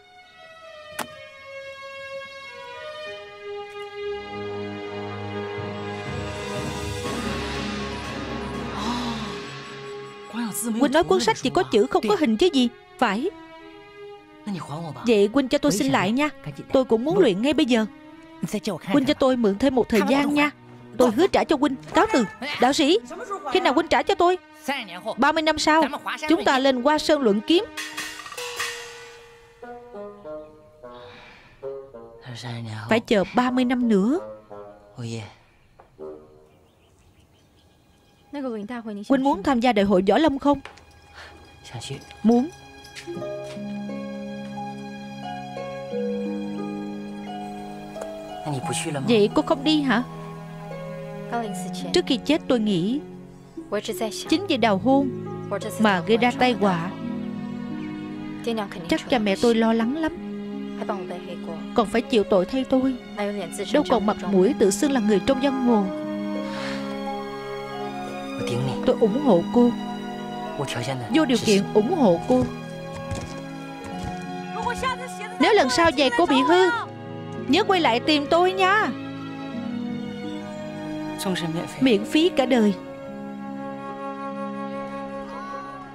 Huynh nói cuốn sách chỉ có chữ không có hình chứ gì. Phải. Vậy huynh cho tôi xin lại nha. Tôi cũng muốn luyện ngay bây giờ. Huynh cho tôi mượn thêm một thời gian nha. Tôi hứa trả cho huynh. Cáo từ. Đạo sĩ, khi nào huynh trả cho tôi? 30 năm sau chúng ta lên Hoa Sơn luận kiếm. Phải chờ 30 năm nữa. Huynh muốn tham gia đại hội võ lâm không? Muốn. Vậy cô không đi hả? Trước khi chết tôi nghĩ chính vì đào hôn mà gây ra tai họa. Chắc cha mẹ tôi lo lắng lắm, còn phải chịu tội thay tôi. Đâu còn mặt mũi tự xưng là người trong giang hồ. Tôi ủng hộ cô, vô điều kiện ủng hộ cô. Nếu lần sau giày cô bị hư, nhớ quay lại tìm tôi nha. Miễn phí cả đời.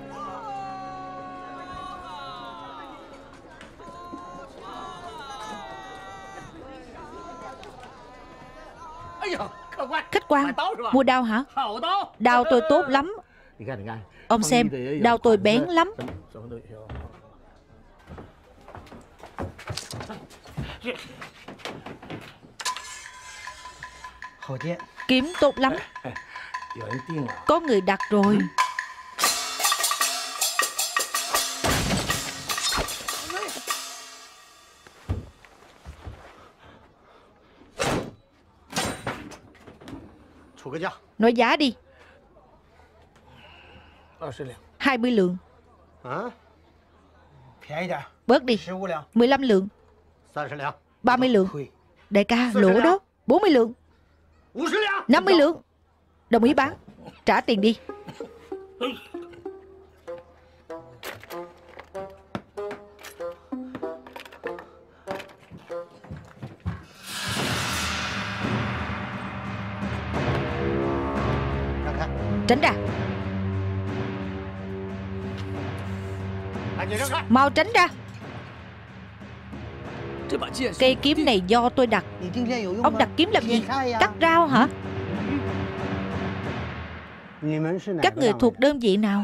Khách quan, mua đao hả? Đao tôi tốt lắm. Ông xem, đao tôi bén lắm. Kiếm tốt lắm. Có người đặt rồi. Nói giá đi. 20 lượng. Bớt đi. 15 lượng. 30 lượng. Đại ca, lỗ đó. 40 lượng. 50 lượng. Đồng ý bán. Trả tiền đi. Tránh ra. Mau tránh ra. Cây kiếm này do tôi đặt. Ông đặt kiếm làm gì? Cắt rau hả? Các người thuộc đơn vị nào?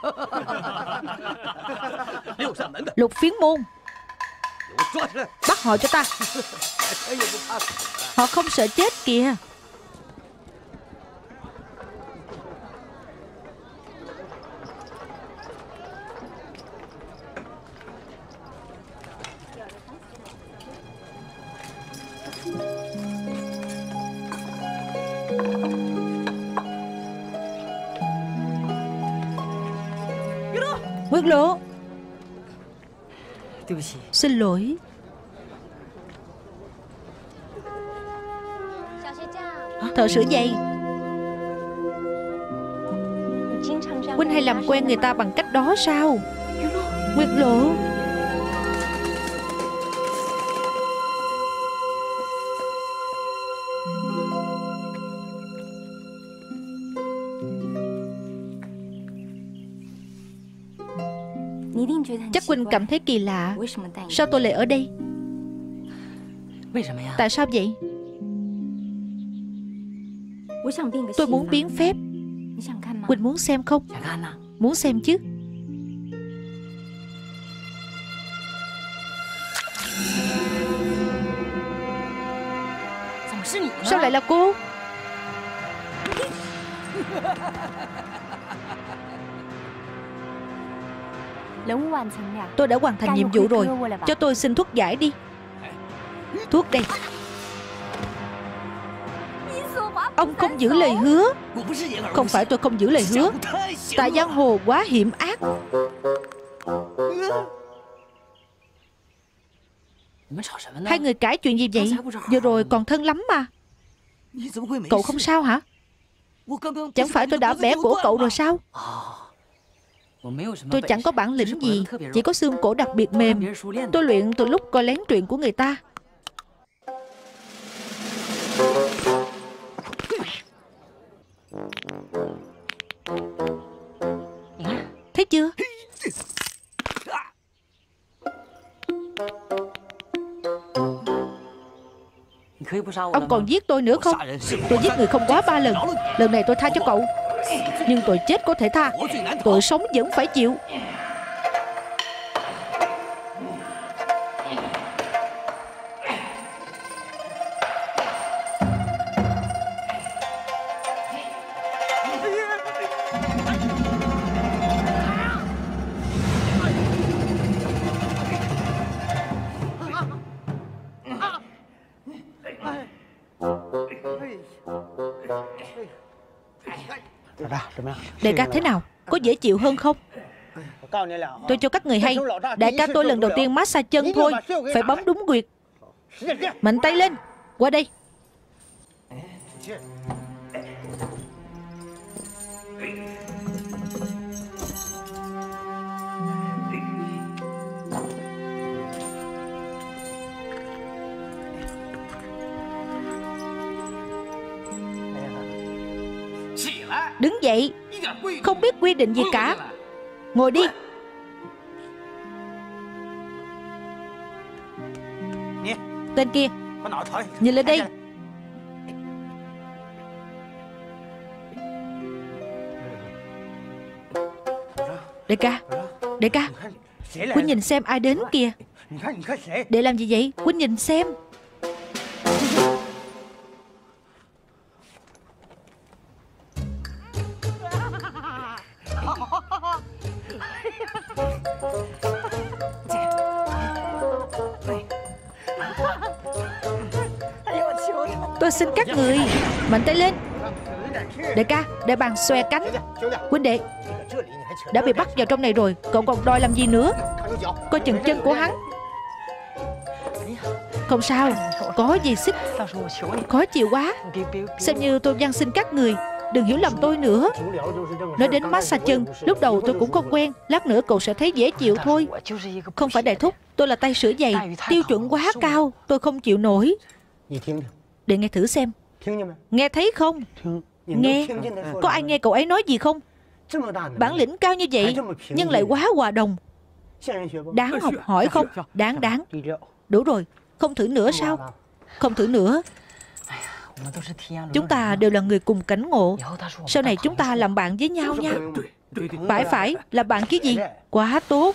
Lục Phiến môn. Bắt họ cho ta. Họ không sợ chết kìa. Nguyệt Lộ. Xin lỗi. Thợ sửa giày. Huynh hay làm quen người ta bằng cách đó sao? Nguyệt Lộ. Chắc Huynh cảm thấy kỳ lạ. Sao tôi lại ở đây? Tại sao vậy? Tôi muốn biến phép. Huynh muốn xem không? Muốn xem chứ. Sao lại là cô? Tôi đã hoàn thành nhiệm vụ rồi. Cho tôi xin thuốc giải đi. Thuốc đây. Ông không giữ lời hứa. Không phải tôi không giữ lời hứa. Tại giang hồ quá hiểm ác. Hai người cãi chuyện gì vậy? Vừa rồi còn thân lắm mà. Cậu không sao hả? Chẳng phải tôi đã bẻ cổ cậu rồi sao? Tôi chẳng có bản lĩnh gì, chỉ có xương cổ đặc biệt mềm. Tôi luyện từ lúc coi lén truyện của người ta. Thấy chưa? Ông còn giết tôi nữa không? Tôi giết người không quá 3 lần. Lần này tôi tha cho cậu. Nhưng tội chết có thể tha, tội sống vẫn phải chịu. Đại ca thế nào? Có dễ chịu hơn không? Tôi cho các người hay, đại ca tôi lần đầu tiên massage chân thôi, phải bấm đúng huyệt. Mạnh tay lên. Qua đây. Đứng dậy. Không biết quy định gì cả. Ngồi đi. Tên kia, nhìn lên đây. Đại ca, Huynh nhìn xem ai đến kìa. Để làm gì vậy? Huynh nhìn xem. Tôi xin các người mạnh tay lên. Đại ca, đại bàng xòe cánh. Huynh đệ, đã bị bắt vào trong này rồi, cậu còn đòi làm gì nữa? Coi chừng chân của hắn. Không sao, có gì xích. Khó chịu quá. Xem như tôi van xin các người đừng hiểu lầm tôi nữa. Nói đến massage chân, lúc đầu tôi cũng không quen. Lát nữa cậu sẽ thấy dễ chịu thôi. Không phải đại thúc, tôi là tay sửa giày. Tiêu chuẩn quá cao, tôi không chịu nổi. Để nghe thử xem. Nghe thấy không? Nghe. Có ai nghe cậu ấy nói gì không? Bản lĩnh cao như vậy nhưng lại quá hòa đồng. Đáng học hỏi không? Đáng. Đủ rồi, không thử nữa sao? Không thử nữa. Chúng ta đều là người cùng cảnh ngộ. Sau này chúng ta làm bạn với nhau nha. Phải, là bạn cái gì? Quá tốt.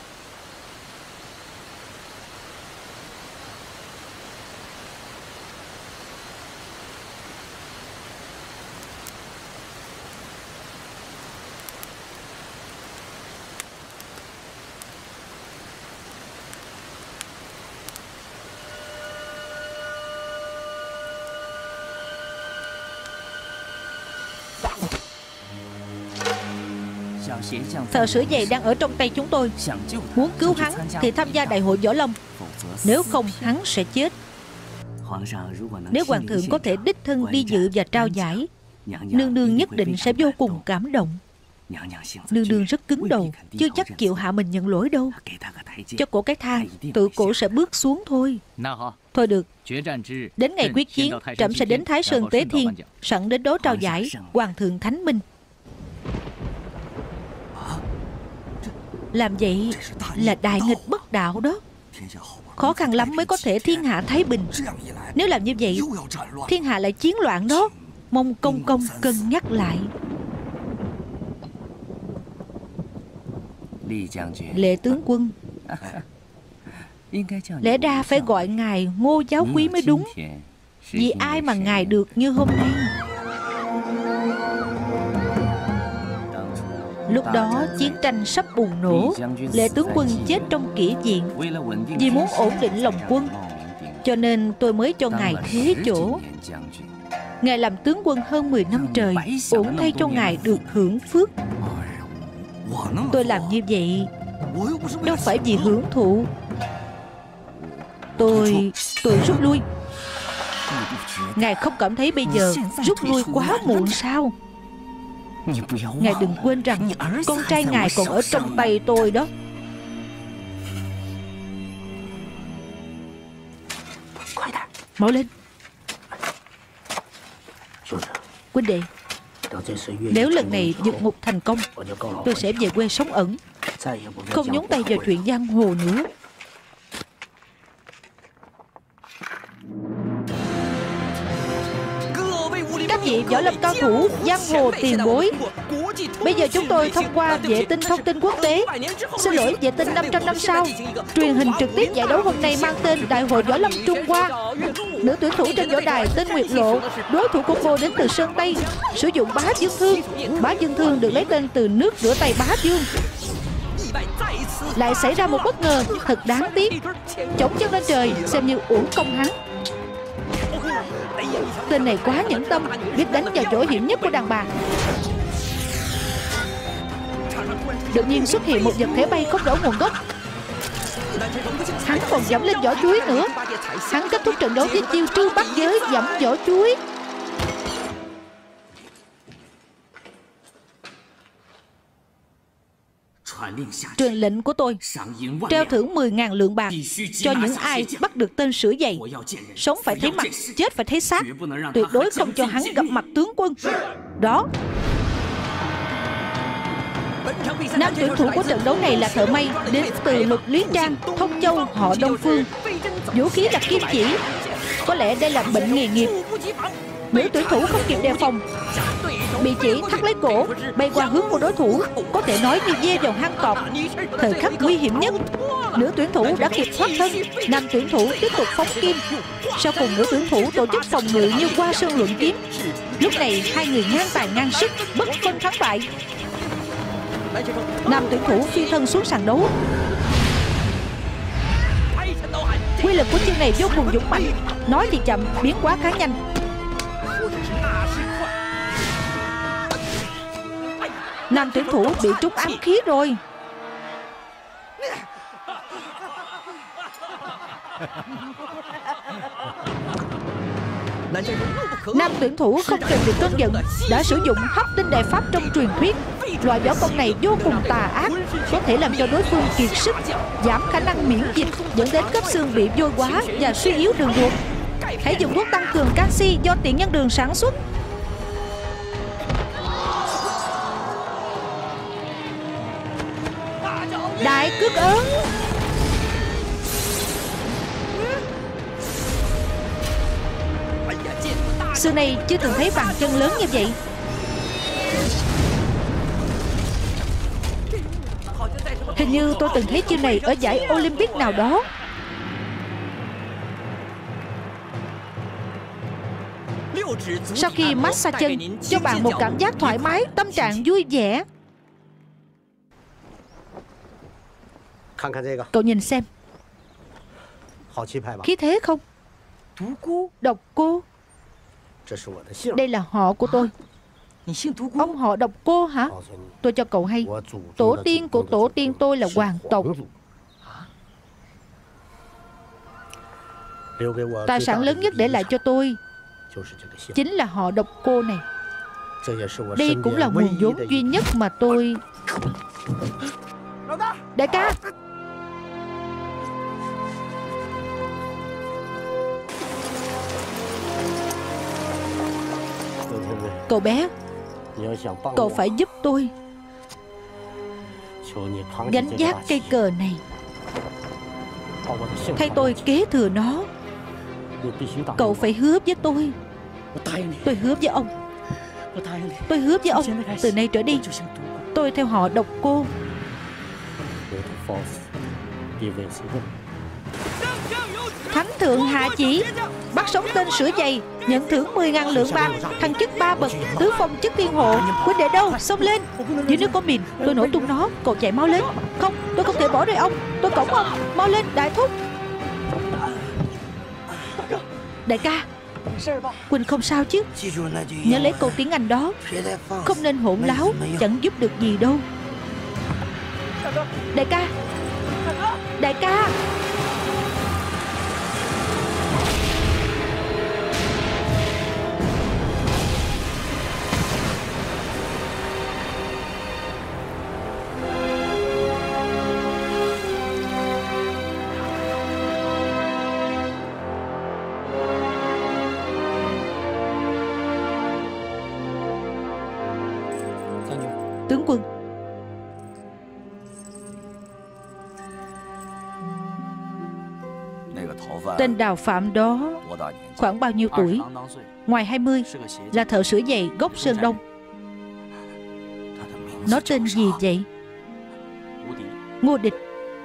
Thợ sửa giày đang ở trong tay chúng tôi. Muốn cứu hắn thì tham gia đại hội võ lâm. Nếu không hắn sẽ chết. Nếu hoàng thượng có thể đích thân đi dự và trao giải, nương nương nhất định sẽ vô cùng cảm động. Nương nương rất cứng đầu, chưa chắc chịu hạ mình nhận lỗi đâu. Cho cổ cái thang, tự cổ sẽ bước xuống thôi. Thôi được, đến ngày quyết chiến, trẫm sẽ đến Thái Sơn Tế Thiên, sẵn đến đó trao giải hoàng thượng thánh minh. Làm vậy là đại nghịch bất đạo đó. Khó khăn lắm mới có thể thiên hạ thái bình. Nếu làm như vậy, thiên hạ lại chiến loạn đó. Mong công công cân nhắc lại. Lệ tướng quân, lẽ ra phải gọi ngài Ngô giáo quý mới đúng. Vì ai mà ngài được như hôm nay? Lúc đó chiến tranh sắp bùng nổ. Lệ tướng quân chết trong kỷ viện. Vì muốn ổn định lòng quân, cho nên tôi mới cho ngài thế chỗ. Ngài làm tướng quân hơn 10 năm trời, ổn thay cho ngài được hưởng phước. Tôi làm như vậy đâu phải vì hưởng thụ. Tôi rút lui. Ngài không cảm thấy bây giờ rút lui quá muộn sao? Ngài đừng quên rằng con trai ngài còn ở trong tay tôi đó. Mau lên. Huynh đệ, nếu lần này vượt ngục thành công, tôi sẽ về quê sống ẩn, không nhúng tay vào chuyện giang hồ nữa. Các vị võ lâm cao thủ, giang hồ tiền bối, bây giờ chúng tôi thông qua vệ tinh thông tin quốc tế, xin lỗi, vệ tinh 500 năm sau, truyền hình trực tiếp giải đấu hôm nay mang tên Đại hội Võ lâm Trung Hoa. Nữ tuyển thủ trên võ đài tên Nguyệt Lộ, đối thủ của cô đến từ Sơn Tây, sử dụng Bá Dương Thương. Bá Dương Thương được lấy tên từ nước rửa tay Bá Dương. Lại xảy ra một bất ngờ thật đáng tiếc. Chổng chân lên trời, xem như uổng công hắn. Tên này quá nhẫn tâm, biết đánh vào chỗ hiểm nhất của đàn bà. Đột nhiên xuất hiện một vật thể bay không rõ nguồn gốc. Hắn còn dẫm lên vỏ chuối nữa. Hắn kết thúc trận đấu với chiêu trư bắt giới dẫm vỏ chuối. Truyền lệnh của tôi, treo thưởng 10.000 lượng bạc cho những ai bắt được tên sửa giày. Sống phải thấy mặt, chết phải thấy xác. Tuyệt đối không cho hắn gặp mặt tướng quân. Đó. Nam tuyển thủ của trận đấu này là thợ may đến từ Lục Lý Trang, Thông Châu, họ Đông Phương. Vũ khí là kim chỉ. Có lẽ đây là bệnh nghề nghiệp. Nữ tuyển thủ không kịp đề phòng, bị chỉ thắt lấy cổ, bay qua hướng của đối thủ, có thể nói như dê vào hang cọp. Thời khắc nguy hiểm nhất, nữ tuyển thủ đã kịp thoát thân. Nam tuyển thủ tiếp tục phóng kim. Sau cùng nữ tuyển thủ tổ chức phòng ngự như hoa sơn luận kiếm. Lúc này hai người ngang tài ngang sức, bất phân thắng bại. Nam tuyển thủ phi thân xuống sàn đấu. Quy lực của chiêu này vô cùng dũng mãnh, nói thì chậm, biến hóa khá nhanh. Nam tuyển thủ bị trúng ám khí rồi. Nam tuyển thủ không kìm được cơn giận, đã sử dụng hấp tinh đại pháp trong truyền thuyết. Loại võ công này vô cùng tà ác, có thể làm cho đối phương kiệt sức, giảm khả năng miễn dịch, dẫn đến khớp xương bị vôi hóa và suy yếu đường ruột. Hãy dùng thuốc tăng cường canxi do Tiện Nhân Đường sản xuất. Đại cước ấn. Xưa nay chưa từng thấy bàn chân lớn như vậy. Hình như tôi từng thấy chiêu này ở giải Olympic nào đó. Sau khi massage chân, cho bạn một cảm giác thoải mái, tâm trạng vui vẻ. Cậu nhìn xem, khí thế không? Độc Cô. Đây là họ của tôi. Ông họ Độc Cô hả? Tôi cho cậu hay, tổ tiên của tổ tiên tôi là hoàng tộc. Tài sản lớn nhất để lại cho tôi chính là họ Độc Cô này. Đây cũng là nguồn vốn duy nhất mà tôi... Đại ca! Cậu bé, cậu phải giúp tôi gánh vác cây cờ này, thay tôi kế thừa nó. Cậu phải hứa với tôi. Tôi hứa với ông. Tôi hứa với ông, từ nay trở đi tôi theo họ Độc Cô. Thánh thượng hạ chỉ, bắt sống tên sửa giày, nhận thưởng 10.000 lượng bạc, thăng chức 3 bậc, tứ phong chức thiên hộ. Huynh đệ đâu, xông lên. Dưới nước có mìn, tôi nổ tung nó. Cậu chạy mau lên. Không, tôi không thể bỏ rơi ông. Tôi cõng ông. Mau lên, đại thúc. Đại ca, Quỳnh không sao chứ? Nhớ lấy câu tiếng Anh đó, không nên hỗn láo, chẳng giúp được gì đâu. Đại ca, đại ca. Tướng quân, tên đào phạm đó khoảng bao nhiêu tuổi? Ngoài 20, là thợ sửa giày gốc Sơn Đông. Nó tên gì vậy? Ngô Địch.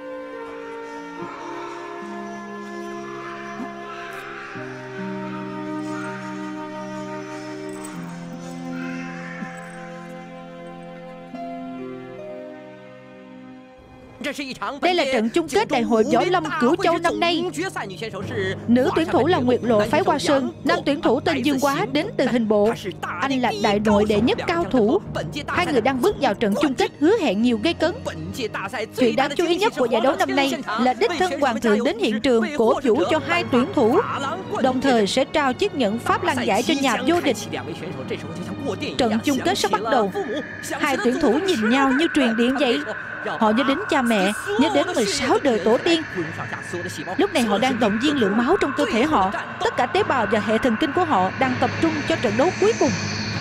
Đây là trận chung kết Đại hội Võ Lâm Cửu Châu năm nay. Nữ tuyển thủ là Nguyệt Lộ phái Hoa Sơn, nam tuyển thủ tên Dương Quá đến từ Hình Bộ. Anh là đại nội đệ nhất cao thủ. Hai người đang bước vào trận chung kết hứa hẹn nhiều gây cấn. Chuyện đáng chú ý nhất của giải đấu năm nay là đích thân hoàng thượng đến hiện trường cổ vũ cho hai tuyển thủ, đồng thời sẽ trao chiếc nhẫn Pháp Lăng giải cho nhà vô địch. Trận chung kết sắp bắt đầu. Hai tuyển thủ nhìn nhau như truyền điện vậy. Họ nhớ đến cha mẹ, nhớ đến 16 đời tổ tiên. Lúc này họ đang động viên lượng máu trong cơ thể họ. Tất cả tế bào và hệ thần kinh của họ đang tập trung cho trận đấu cuối cùng.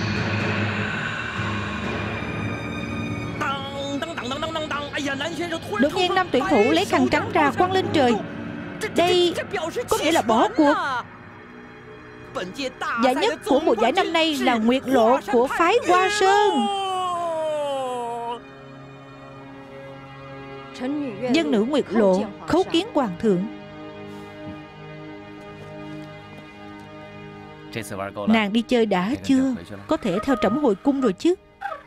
Đột nhiên nam tuyển thủ lấy khăn trắng ra quăng lên trời. Đây có nghĩa là bỏ cuộc. Giải nhất của mùa giải năm nay là Nguyệt Lộ của phái Hoa Sơn. Dân nữ Nguyệt Lộ khấu kiến hoàng thượng. Nàng đi chơi đã chưa? Có thể theo trẫm hồi cung rồi chứ?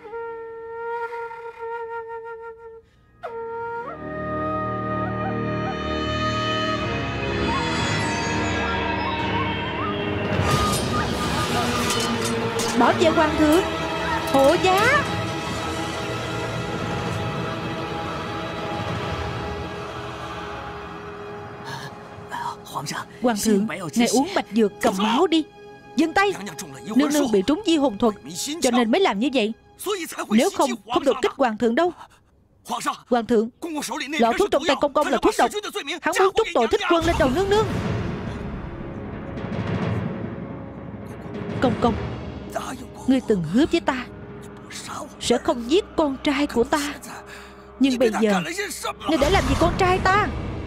Bảo vệ hoàng thượng, hộ giá. Hoàng thượng, ngài uống bạch dược cầm máu đi. Dừng tay. Nương nương bị trúng di hồn thuật, cho nên mới làm như vậy. Nếu không đột kích hoàng thượng đâu. Hoàng thượng, lọ thuốc trong tay công công là thuốc độc. Hắn muốn trút tội thích quân lên đầu nương nương. Công công, ngươi từng hứa với ta sẽ không giết con trai của ta. Nhưng bây giờ ngươi đã làm gì con trai ta?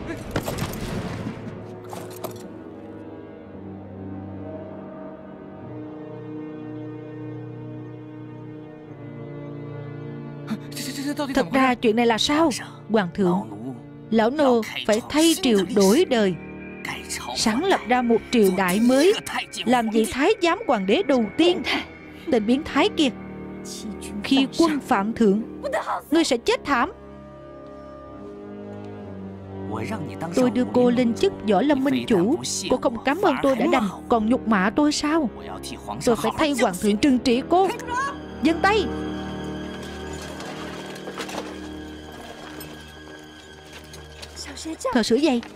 Thật ra chuyện này là sao? Hoàng thượng, lão nô phải thay triều đổi đời, sáng lập ra một triều đại mới, làm vị thái giám hoàng đế đầu tiên. Tên biến thái kia, khi quân phạm thượng, ngươi sẽ chết thảm. Tôi đưa cô lên chức Võ Lâm Minh Chủ, cô không cảm ơn tôi đã đành, còn nhục mạ tôi sao? Tôi phải thay hoàng thượng trừng trị cô. Dừng tay. Thợ sửa giày.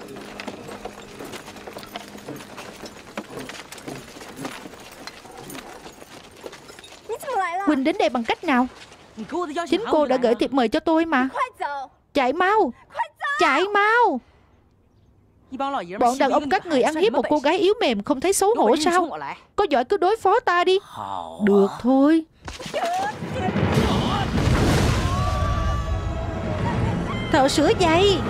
Huynh đến đây bằng cách nào? Chính cô đã gửi thiệp mời cho tôi mà. Chạy mau, chạy mau. Bọn đàn ông các người ăn hiếp một cô gái yếu mềm không thấy xấu hổ sao? Có giỏi cứ đối phó ta đi. Được thôi. Thợ sửa giày.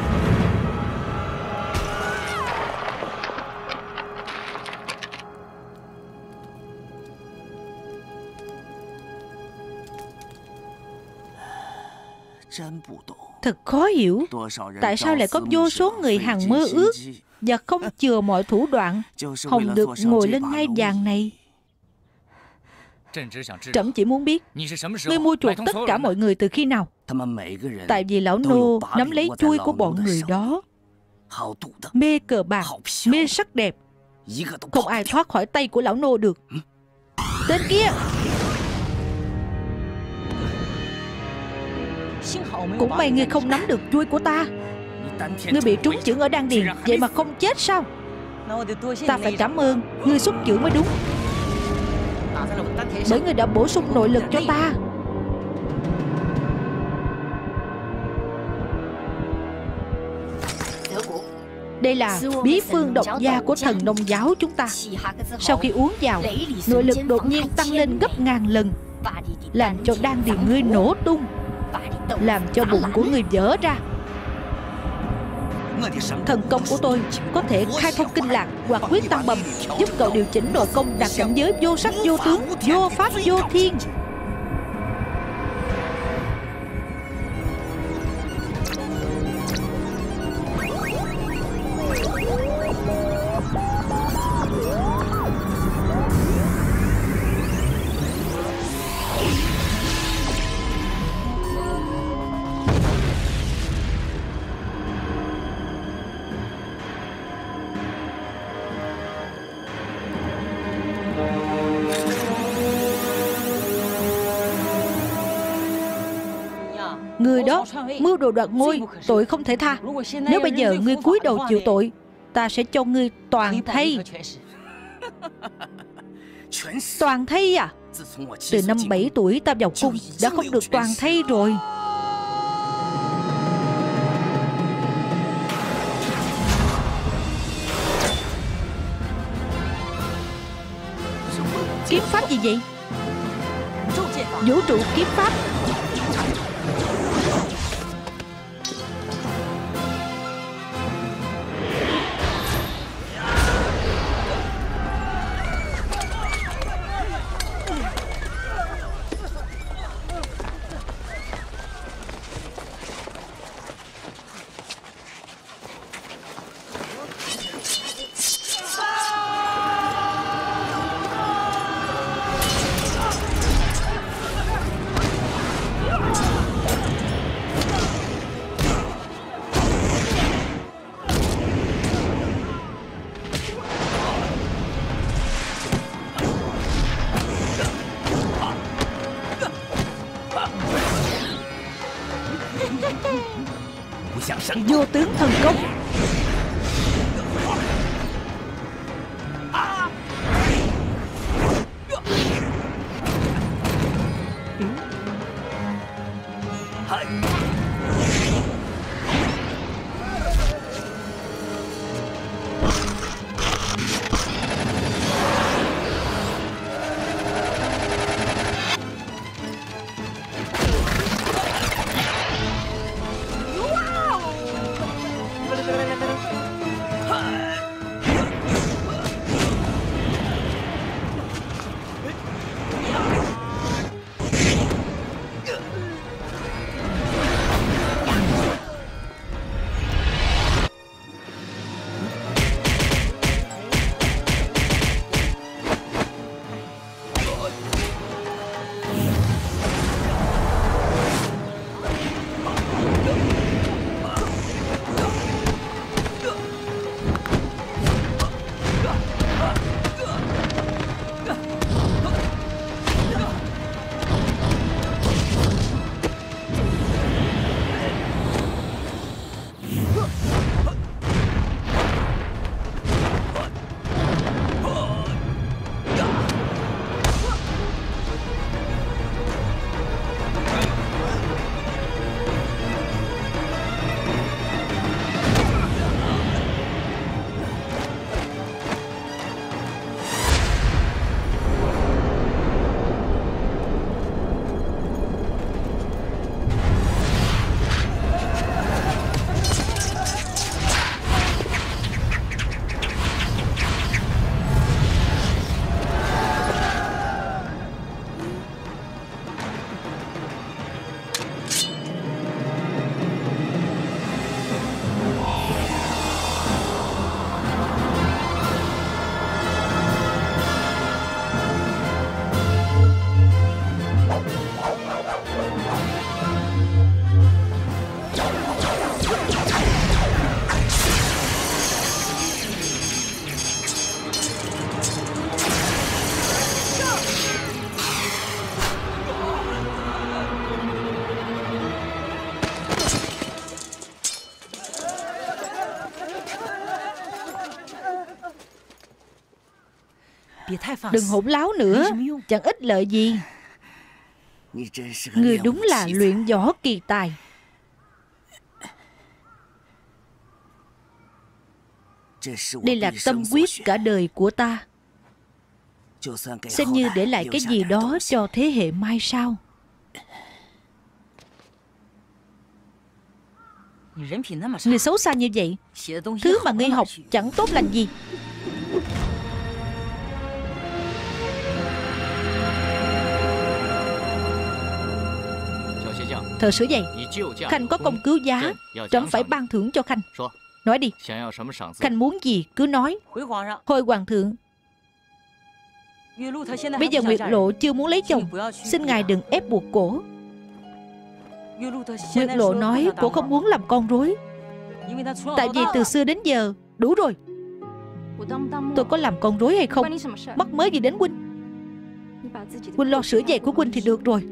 Thật khó hiểu, tại sao lại có vô số người hằng mơ ước và không chừa mọi thủ đoạn hòng được ngồi lên ngai vàng này. Trẫm chỉ muốn biết ngươi mua chuộc tất cả mọi người từ khi nào? Tại vì lão nô nắm lấy chui của bọn người đó. Mê cờ bạc, mê sắc đẹp, không ai thoát khỏi tay của lão nô được. Tên kia, cũng may ngươi không nắm được chui của ta. Ngươi bị trúng chưởng ở đan điền, vậy mà không chết sao? Ta phải cảm ơn ngươi xuất chưởng mới đúng, bởi ngươi đã bổ sung nội lực cho ta. Đây là bí phương độc gia của thần nông giáo chúng ta. Sau khi uống vào, nội lực đột nhiên tăng lên gấp ngàn lần, làm cho đan điền ngươi nổ tung, làm cho bụng của người vỡ ra. Thần công của tôi có thể khai thông kinh lạc hoặc quyết tăng bầm, giúp cậu điều chỉnh nội công đạt cảnh giới vô sắc vô tướng, vô pháp vô thiên. Người đó mưu đồ đoạt ngôi, tội không thể tha. Nếu bây giờ ngươi cúi đầu chịu tội, ta sẽ cho ngươi toàn thây. Toàn thây à? Từ năm 7 tuổi ta vào cung đã không được toàn thây rồi. Kiếm pháp gì vậy? Vũ trụ kiếm pháp. Vô tướng thần công. Đừng hỗn láo nữa, chẳng ích lợi gì. Người đúng là luyện võ kỳ tài. Đây là tâm quyết cả đời của ta, xem như để lại cái gì đó cho thế hệ mai sau. Người xấu xa như vậy, thứ mà ngươi học chẳng tốt lành gì. Thợ sửa giày, Khanh có công cứu giá, trẫm phải ban thưởng cho Khanh. Nói đi, Khanh muốn gì cứ nói. Hồi hoàng thượng, bây giờ Nguyệt Lộ chưa muốn lấy chồng, xin ngài đừng ép buộc cổ. Nguyệt Lộ nói cổ không muốn làm con rối, tại vì từ xưa đến giờ đủ rồi. Tôi có làm con rối hay không mắc mớ gì đến huynh. Huynh lo sửa giày của huynh thì được rồi.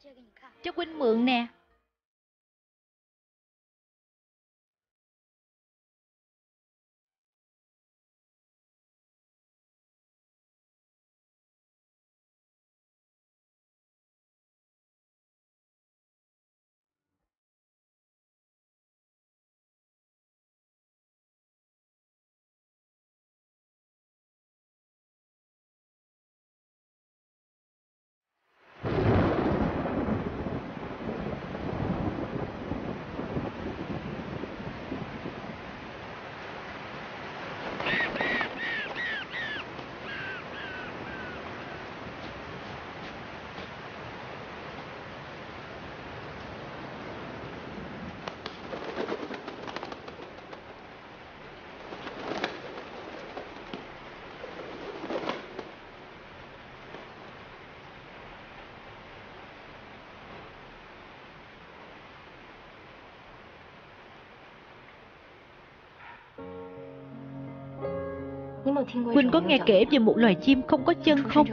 Cho huynh mượn nè. Huynh có nghe kể về một loài chim không có chân không?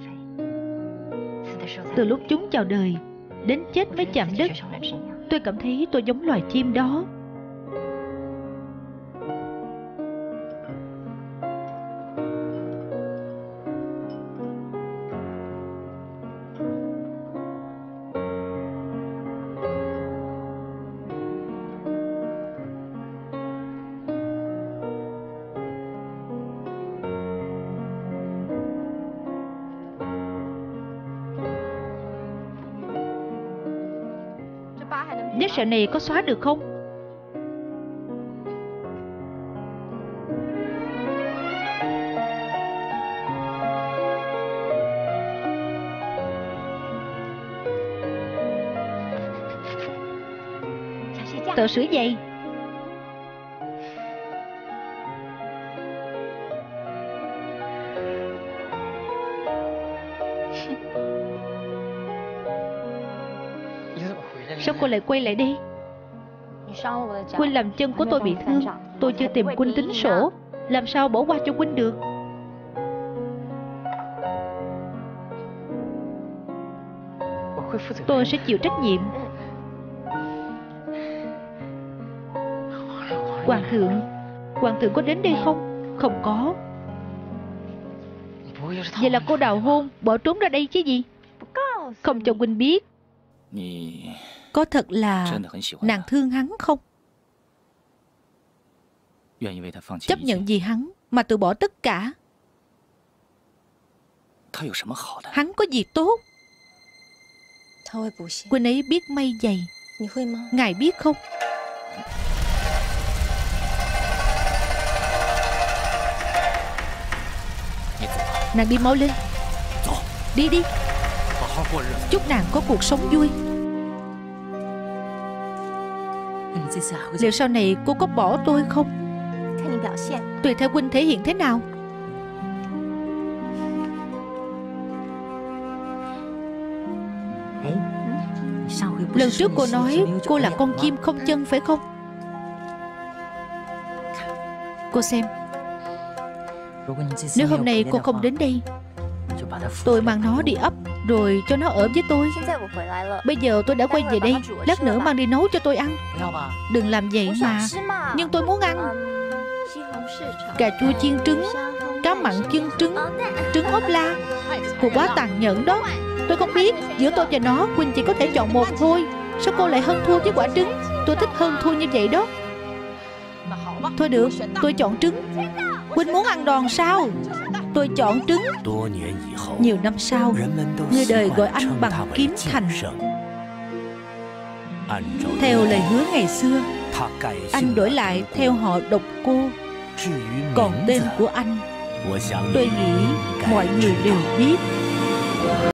Từ lúc chúng chào đời đến chết mới chạm đất, tôi cảm thấy tôi giống loài chim đó. Vết sẹo này có xóa được không? Tự sửa giày. Sao cô lại quay lại đây? Huynh làm chân của tôi bị thương, tôi chưa tìm huynh tính sổ, làm sao bỏ qua cho huynh được? Tôi sẽ chịu trách nhiệm. Hoàng thượng có đến đây không? Không có. Vậy là cô đào hôn bỏ trốn ra đây chứ gì? Không cho huynh biết. Có thật là nàng thương hắn không? Chấp nhận vì hắn mà từ bỏ tất cả. Hắn có gì tốt? Huynh ấy biết may giày. Ngài biết không? Nàng đi mau lên. Đi đi. Chúc nàng có cuộc sống vui. Liệu sau này cô có bỏ tôi không? Tùy theo huynh thể hiện thế nào. Lần trước cô nói cô là con chim không chân phải không? Cô xem, nếu hôm nay cô không đến đây, tôi mang nó đi ấp rồi cho nó ở với tôi. Bây giờ tôi đã quay về đây, lát nữa mang đi nấu cho tôi ăn. Đừng làm vậy mà. Nhưng tôi muốn ăn cà chua chiên trứng, cá mặn chiên trứng, trứng ốp la. Cô quá tàn nhẫn đó. Tôi không biết, giữa tôi và nó huynh chỉ có thể chọn một thôi. Sao cô lại hơn thua với quả trứng? Tôi thích hơn thua như vậy đó. Thôi được, tôi chọn trứng. Huynh muốn ăn đòn sao? Tôi chọn trứng. Nhiều năm sau, người đời gọi anh bằng Kiếm Thành. Theo lời hứa ngày xưa, anh đổi lại theo họ Độc Cô. Còn tên của anh, tôi nghĩ mọi người đều biết.